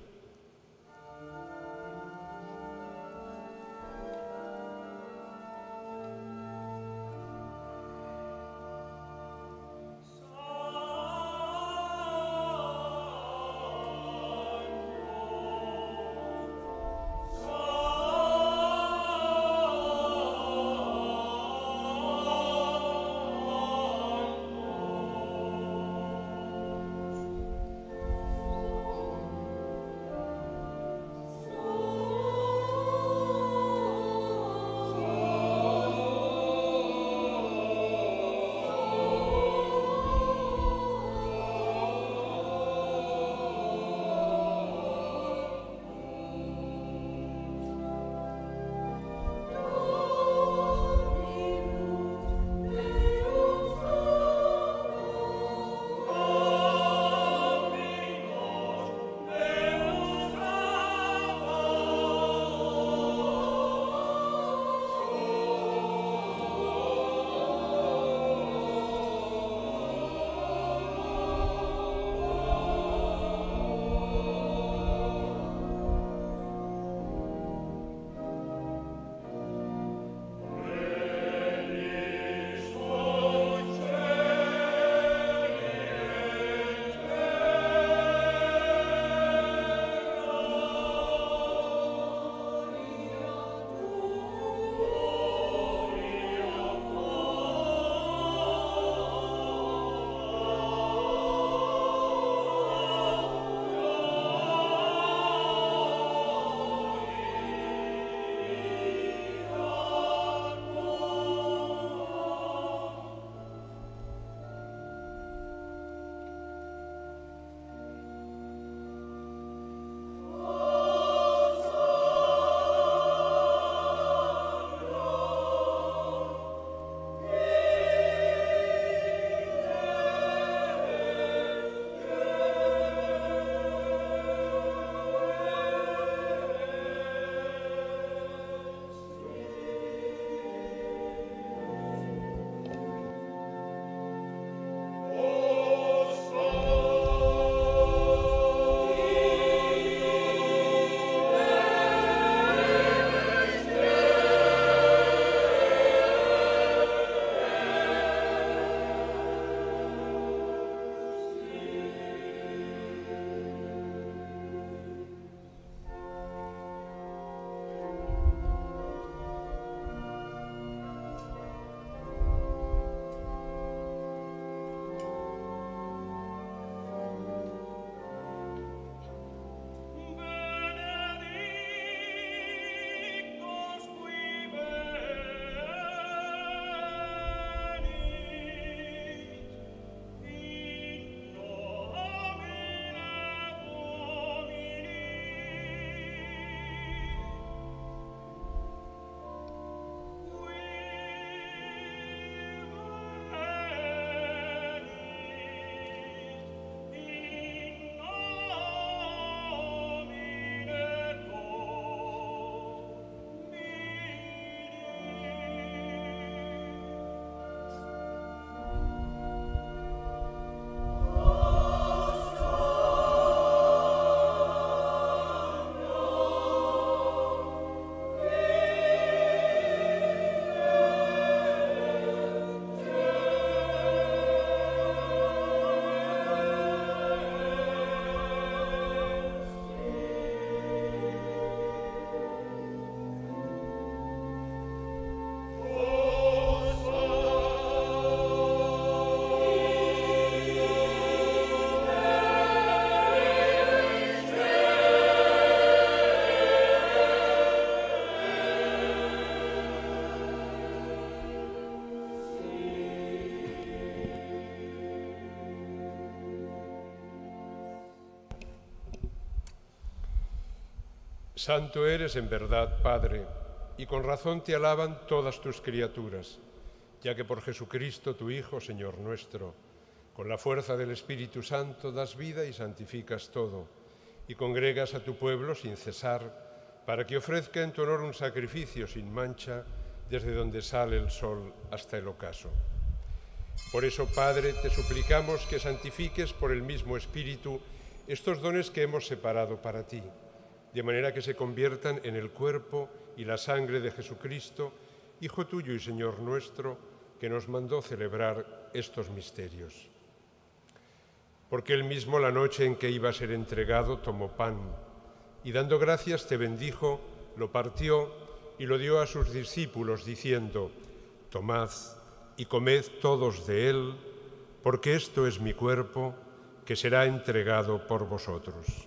Santo eres en verdad, Padre, y con razón te alaban todas tus criaturas, ya que por Jesucristo, tu Hijo, Señor nuestro, con la fuerza del Espíritu Santo das vida y santificas todo, y congregas a tu pueblo sin cesar, para que ofrezca en tu honor un sacrificio sin mancha, desde donde sale el sol hasta el ocaso. Por eso, Padre, te suplicamos que santifiques por el mismo Espíritu estos dones que hemos separado para ti, de manera que se conviertan en el cuerpo y la sangre de Jesucristo, Hijo tuyo y Señor nuestro, que nos mandó celebrar estos misterios. Porque él mismo, la noche en que iba a ser entregado, tomó pan, y dando gracias te bendijo, lo partió y lo dio a sus discípulos, diciendo: Tomad y comed todos de él, porque esto es mi cuerpo, que será entregado por vosotros.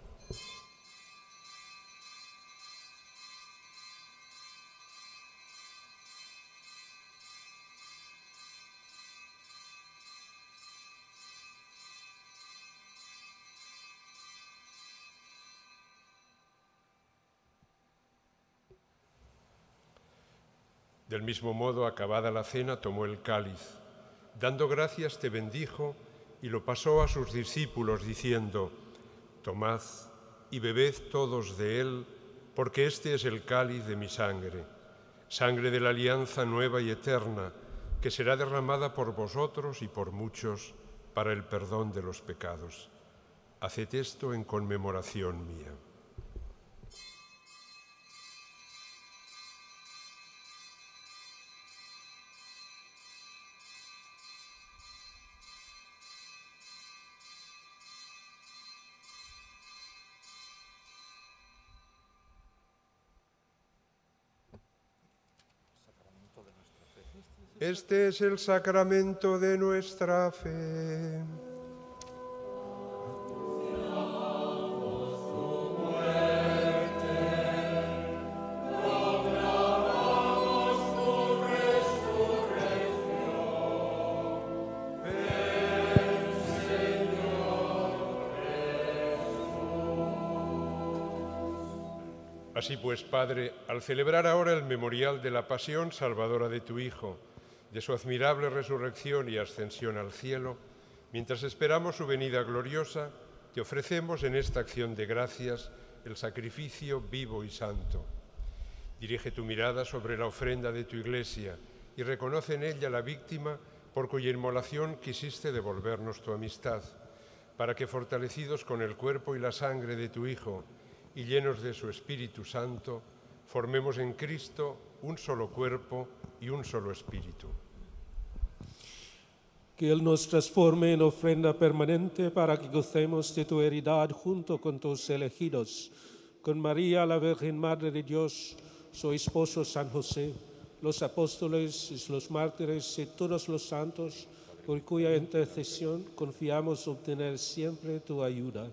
Del mismo modo, acabada la cena, tomó el cáliz. Dando gracias, te bendijo y lo pasó a sus discípulos, diciendo: Tomad y bebed todos de él, porque este es el cáliz de mi sangre, sangre de la alianza nueva y eterna, que será derramada por vosotros y por muchos para el perdón de los pecados. Haced esto en conmemoración mía. Este es el sacramento de nuestra fe. Así pues, Padre, al celebrar ahora el memorial de la pasión salvadora de tu Hijo, de su admirable resurrección y ascensión al cielo, mientras esperamos su venida gloriosa, te ofrecemos en esta acción de gracias el sacrificio vivo y santo. Dirige tu mirada sobre la ofrenda de tu Iglesia y reconoce en ella la víctima por cuya inmolación quisiste devolvernos tu amistad, para que, fortalecidos con el cuerpo y la sangre de tu Hijo y llenos de su Espíritu Santo, formemos en Cristo un solo cuerpo y un solo espíritu. Que Él nos transforme en ofrenda permanente para que gocemos de tu heredad junto con tus elegidos, con María, la Virgen Madre de Dios, su esposo San José, los apóstoles y los mártires y todos los santos, por cuya intercesión confiamos obtener siempre tu ayuda.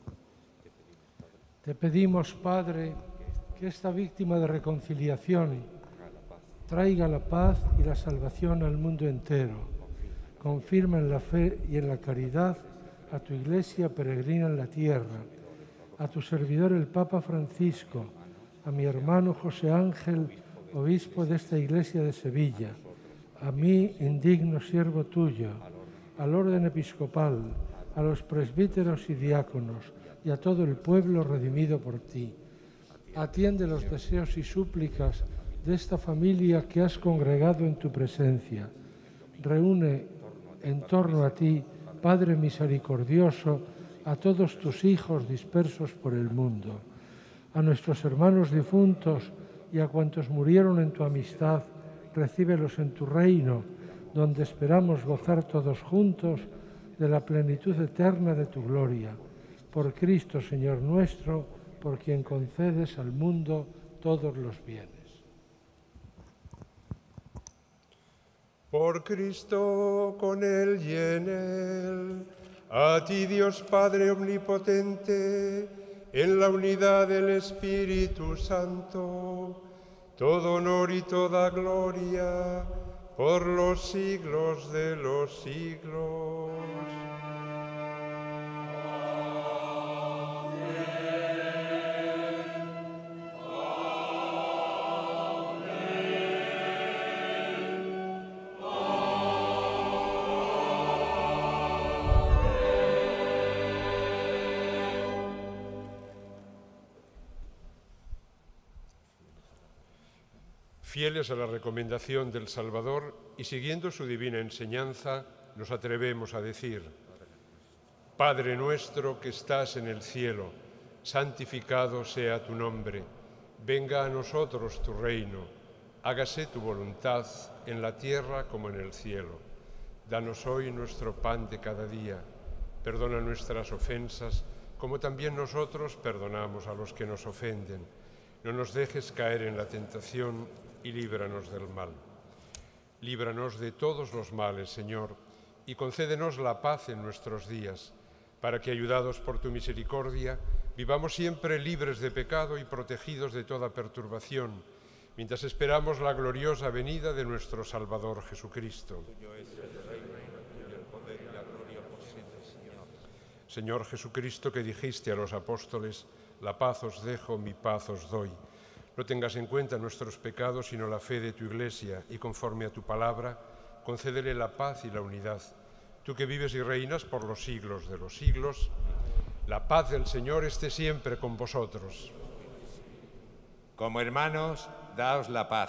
Te pedimos, Padre, que esta víctima de reconciliación traiga la paz y la salvación al mundo entero. Confirma en la fe y en la caridad a tu Iglesia peregrina en la tierra, a tu servidor el Papa Francisco, a mi hermano José Ángel, obispo de esta Iglesia de Sevilla, a mí, indigno siervo tuyo, al orden episcopal, a los presbíteros y diáconos, y a todo el pueblo redimido por ti. Atiende los deseos y súplicas de esta familia que has congregado en tu presencia. Reúne en torno a ti, Padre misericordioso, a todos tus hijos dispersos por el mundo, a nuestros hermanos difuntos y a cuantos murieron en tu amistad, recíbelos en tu reino, donde esperamos gozar todos juntos de la plenitud eterna de tu gloria. Por Cristo, Señor nuestro, por quien concedes al mundo todos los bienes. Por Cristo, con Él y en Él, a ti Dios Padre omnipotente, en la unidad del Espíritu Santo, todo honor y toda gloria, por los siglos de los siglos. Fieles a la recomendación del Salvador y siguiendo su divina enseñanza, nos atrevemos a decir: Padre nuestro que estás en el cielo, santificado sea tu nombre. Venga a nosotros tu reino. Hágase tu voluntad en la tierra como en el cielo. Danos hoy nuestro pan de cada día. Perdona nuestras ofensas, como también nosotros perdonamos a los que nos ofenden. No nos dejes caer en la tentación y líbranos del mal. Líbranos de todos los males, Señor, y concédenos la paz en nuestros días, para que, ayudados por tu misericordia, vivamos siempre libres de pecado y protegidos de toda perturbación, mientras esperamos la gloriosa venida de nuestro Salvador Jesucristo. Señor Jesucristo, que dijiste a los apóstoles: la paz os dejo, mi paz os doy. No tengas en cuenta nuestros pecados, sino la fe de tu Iglesia, y conforme a tu palabra, concédele la paz y la unidad. Tú que vives y reinas por los siglos de los siglos, la paz del Señor esté siempre con vosotros. Como hermanos, daos la paz.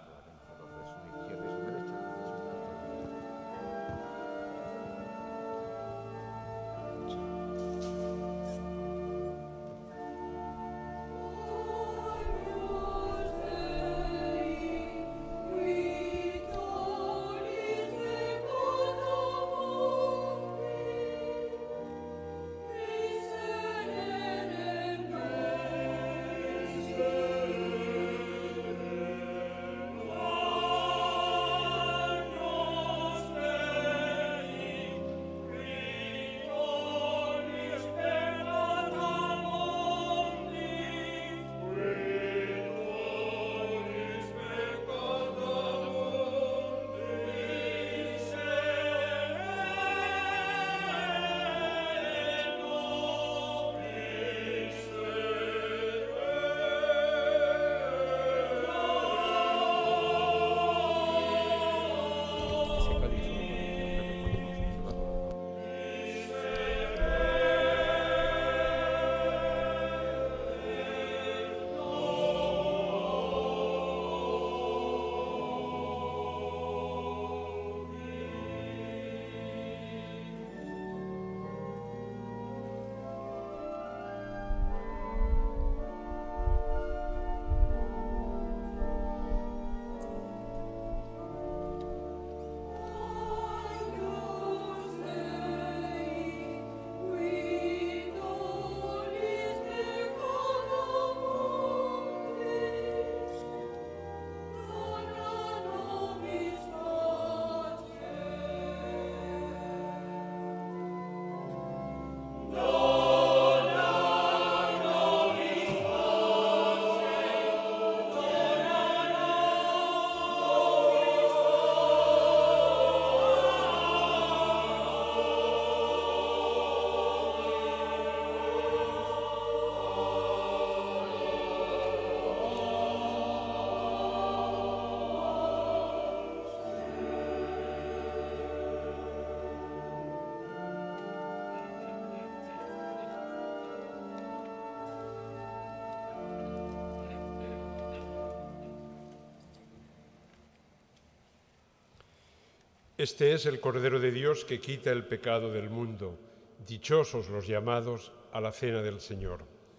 Este es el Cordero de Dios que quita el pecado del mundo. Dichosos los llamados a la cena del Señor.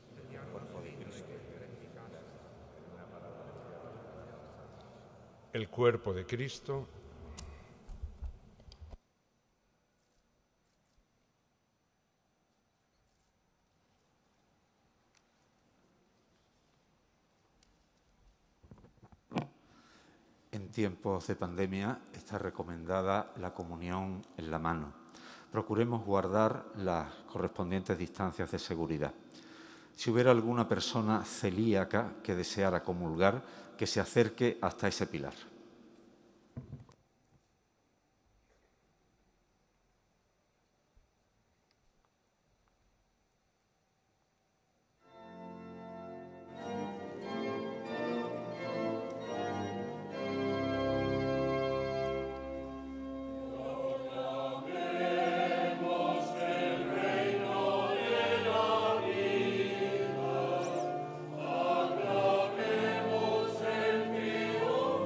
El cuerpo de Cristo. En tiempos de pandemia está recomendada la comunión en la mano. Procuremos guardar las correspondientes distancias de seguridad. Si hubiera alguna persona celíaca que deseara comulgar, que se acerque hasta ese pilar. Aclamemos el triunfo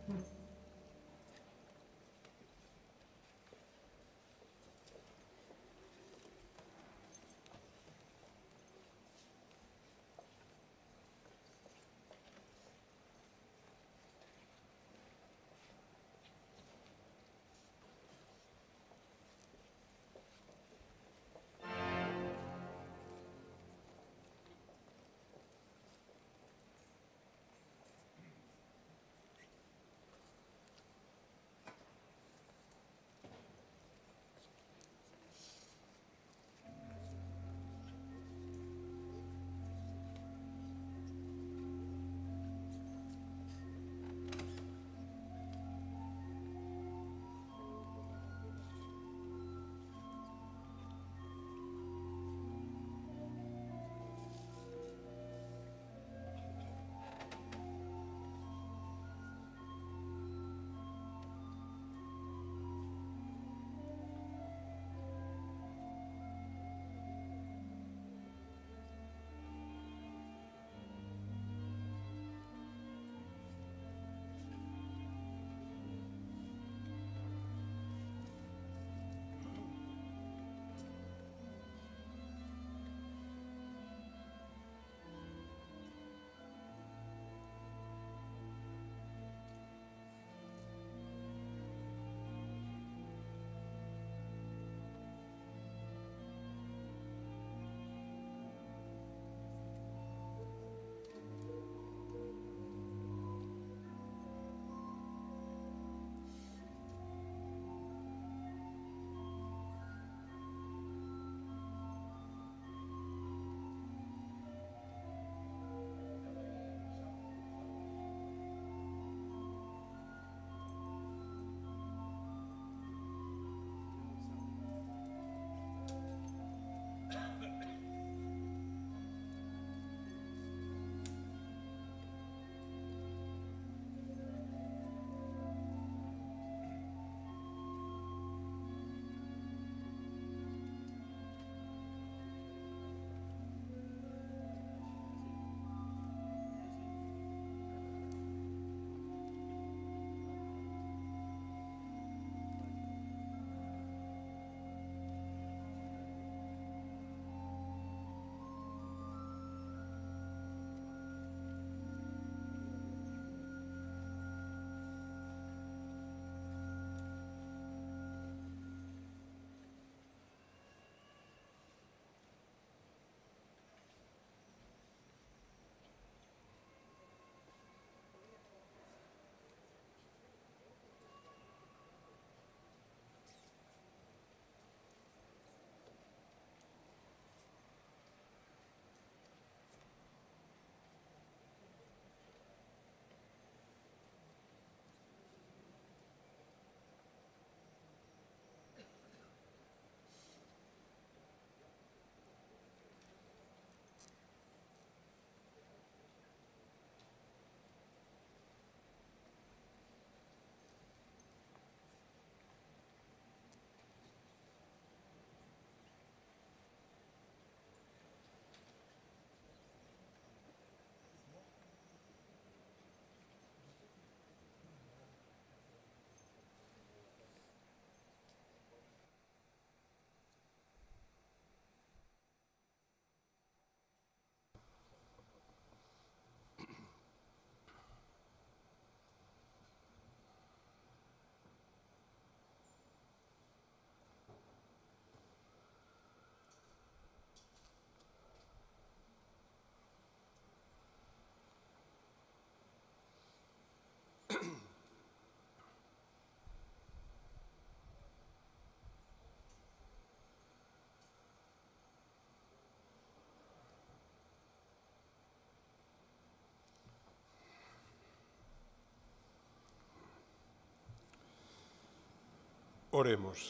Oremos.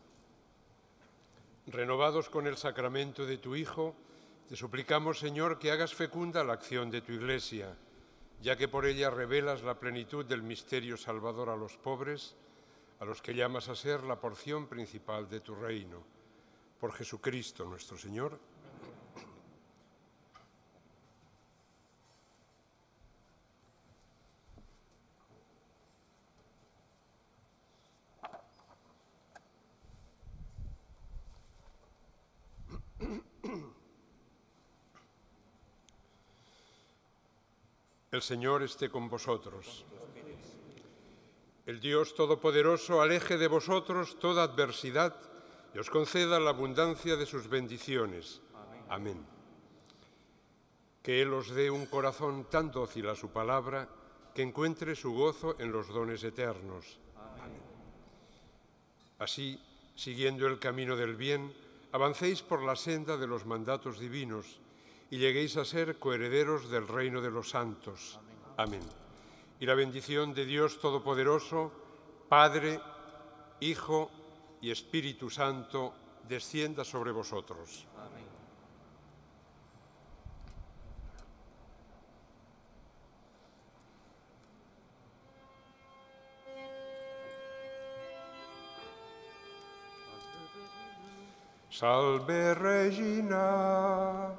Renovados con el sacramento de tu Hijo, te suplicamos, Señor, que hagas fecunda la acción de tu Iglesia, ya que por ella revelas la plenitud del misterio salvador a los pobres, a los que llamas a ser la porción principal de tu reino. Por Jesucristo nuestro Señor. El Señor esté con vosotros. El Dios Todopoderoso aleje de vosotros toda adversidad y os conceda la abundancia de sus bendiciones. Amén. Que Él os dé un corazón tan dócil a su palabra que encuentre su gozo en los dones eternos. Amén. Así, siguiendo el camino del bien, avancéis por la senda de los mandatos divinos y lleguéis a ser coherederos del reino de los santos. Amén. Y la bendición de Dios Todopoderoso, Padre, Hijo y Espíritu Santo, descienda sobre vosotros. Amén. Salve Regina.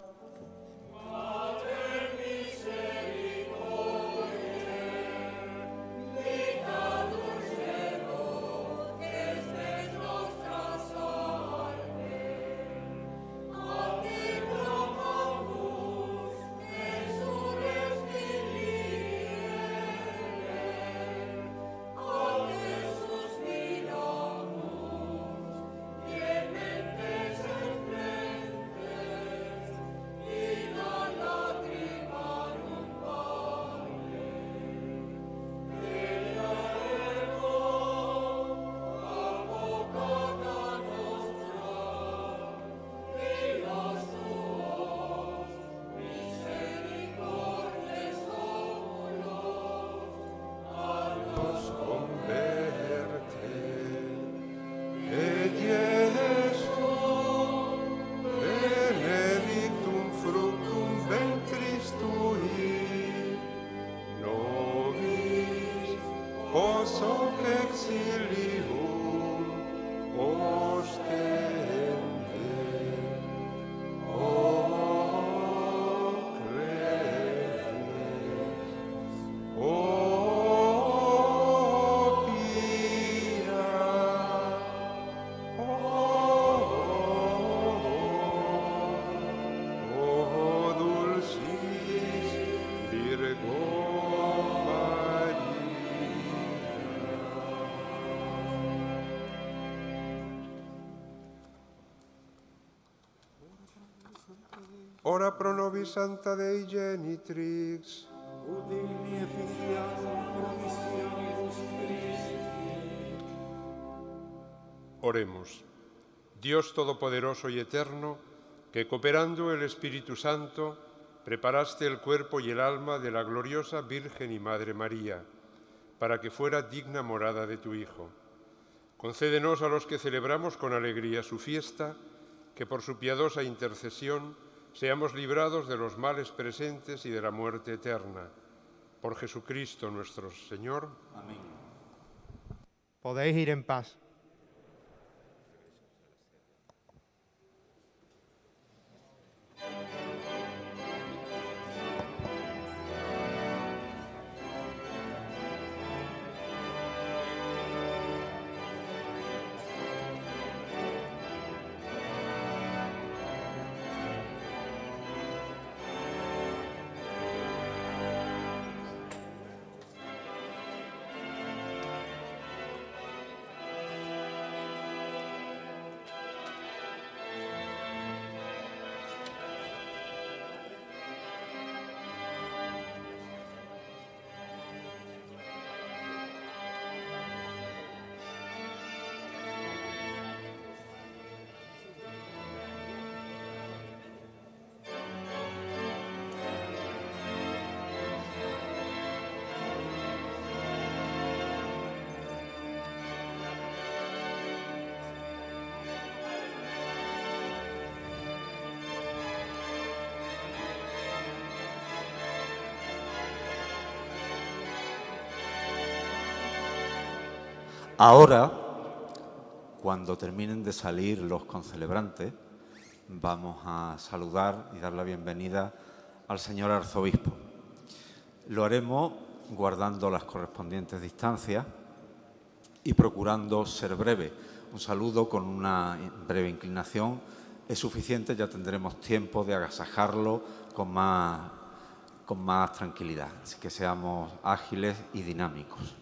Ora pro nobis Santa Dei Genitrix. Udini efficiam promissionis Christi. Oremos. Dios Todopoderoso y Eterno, que cooperando el Espíritu Santo, preparaste el cuerpo y el alma de la gloriosa Virgen y Madre María, para que fuera digna morada de tu Hijo. Concédenos a los que celebramos con alegría su fiesta, que por su piadosa intercesión seamos librados de los males presentes y de la muerte eterna. Por Jesucristo nuestro Señor. Amén. Podéis ir en paz. Ahora, cuando terminen de salir los concelebrantes, vamos a saludar y dar la bienvenida al señor arzobispo. Lo haremos guardando las correspondientes distancias y procurando ser breve. Un saludo con una breve inclinación es suficiente, ya tendremos tiempo de agasajarlo con más, con más tranquilidad. Así que seamos ágiles y dinámicos.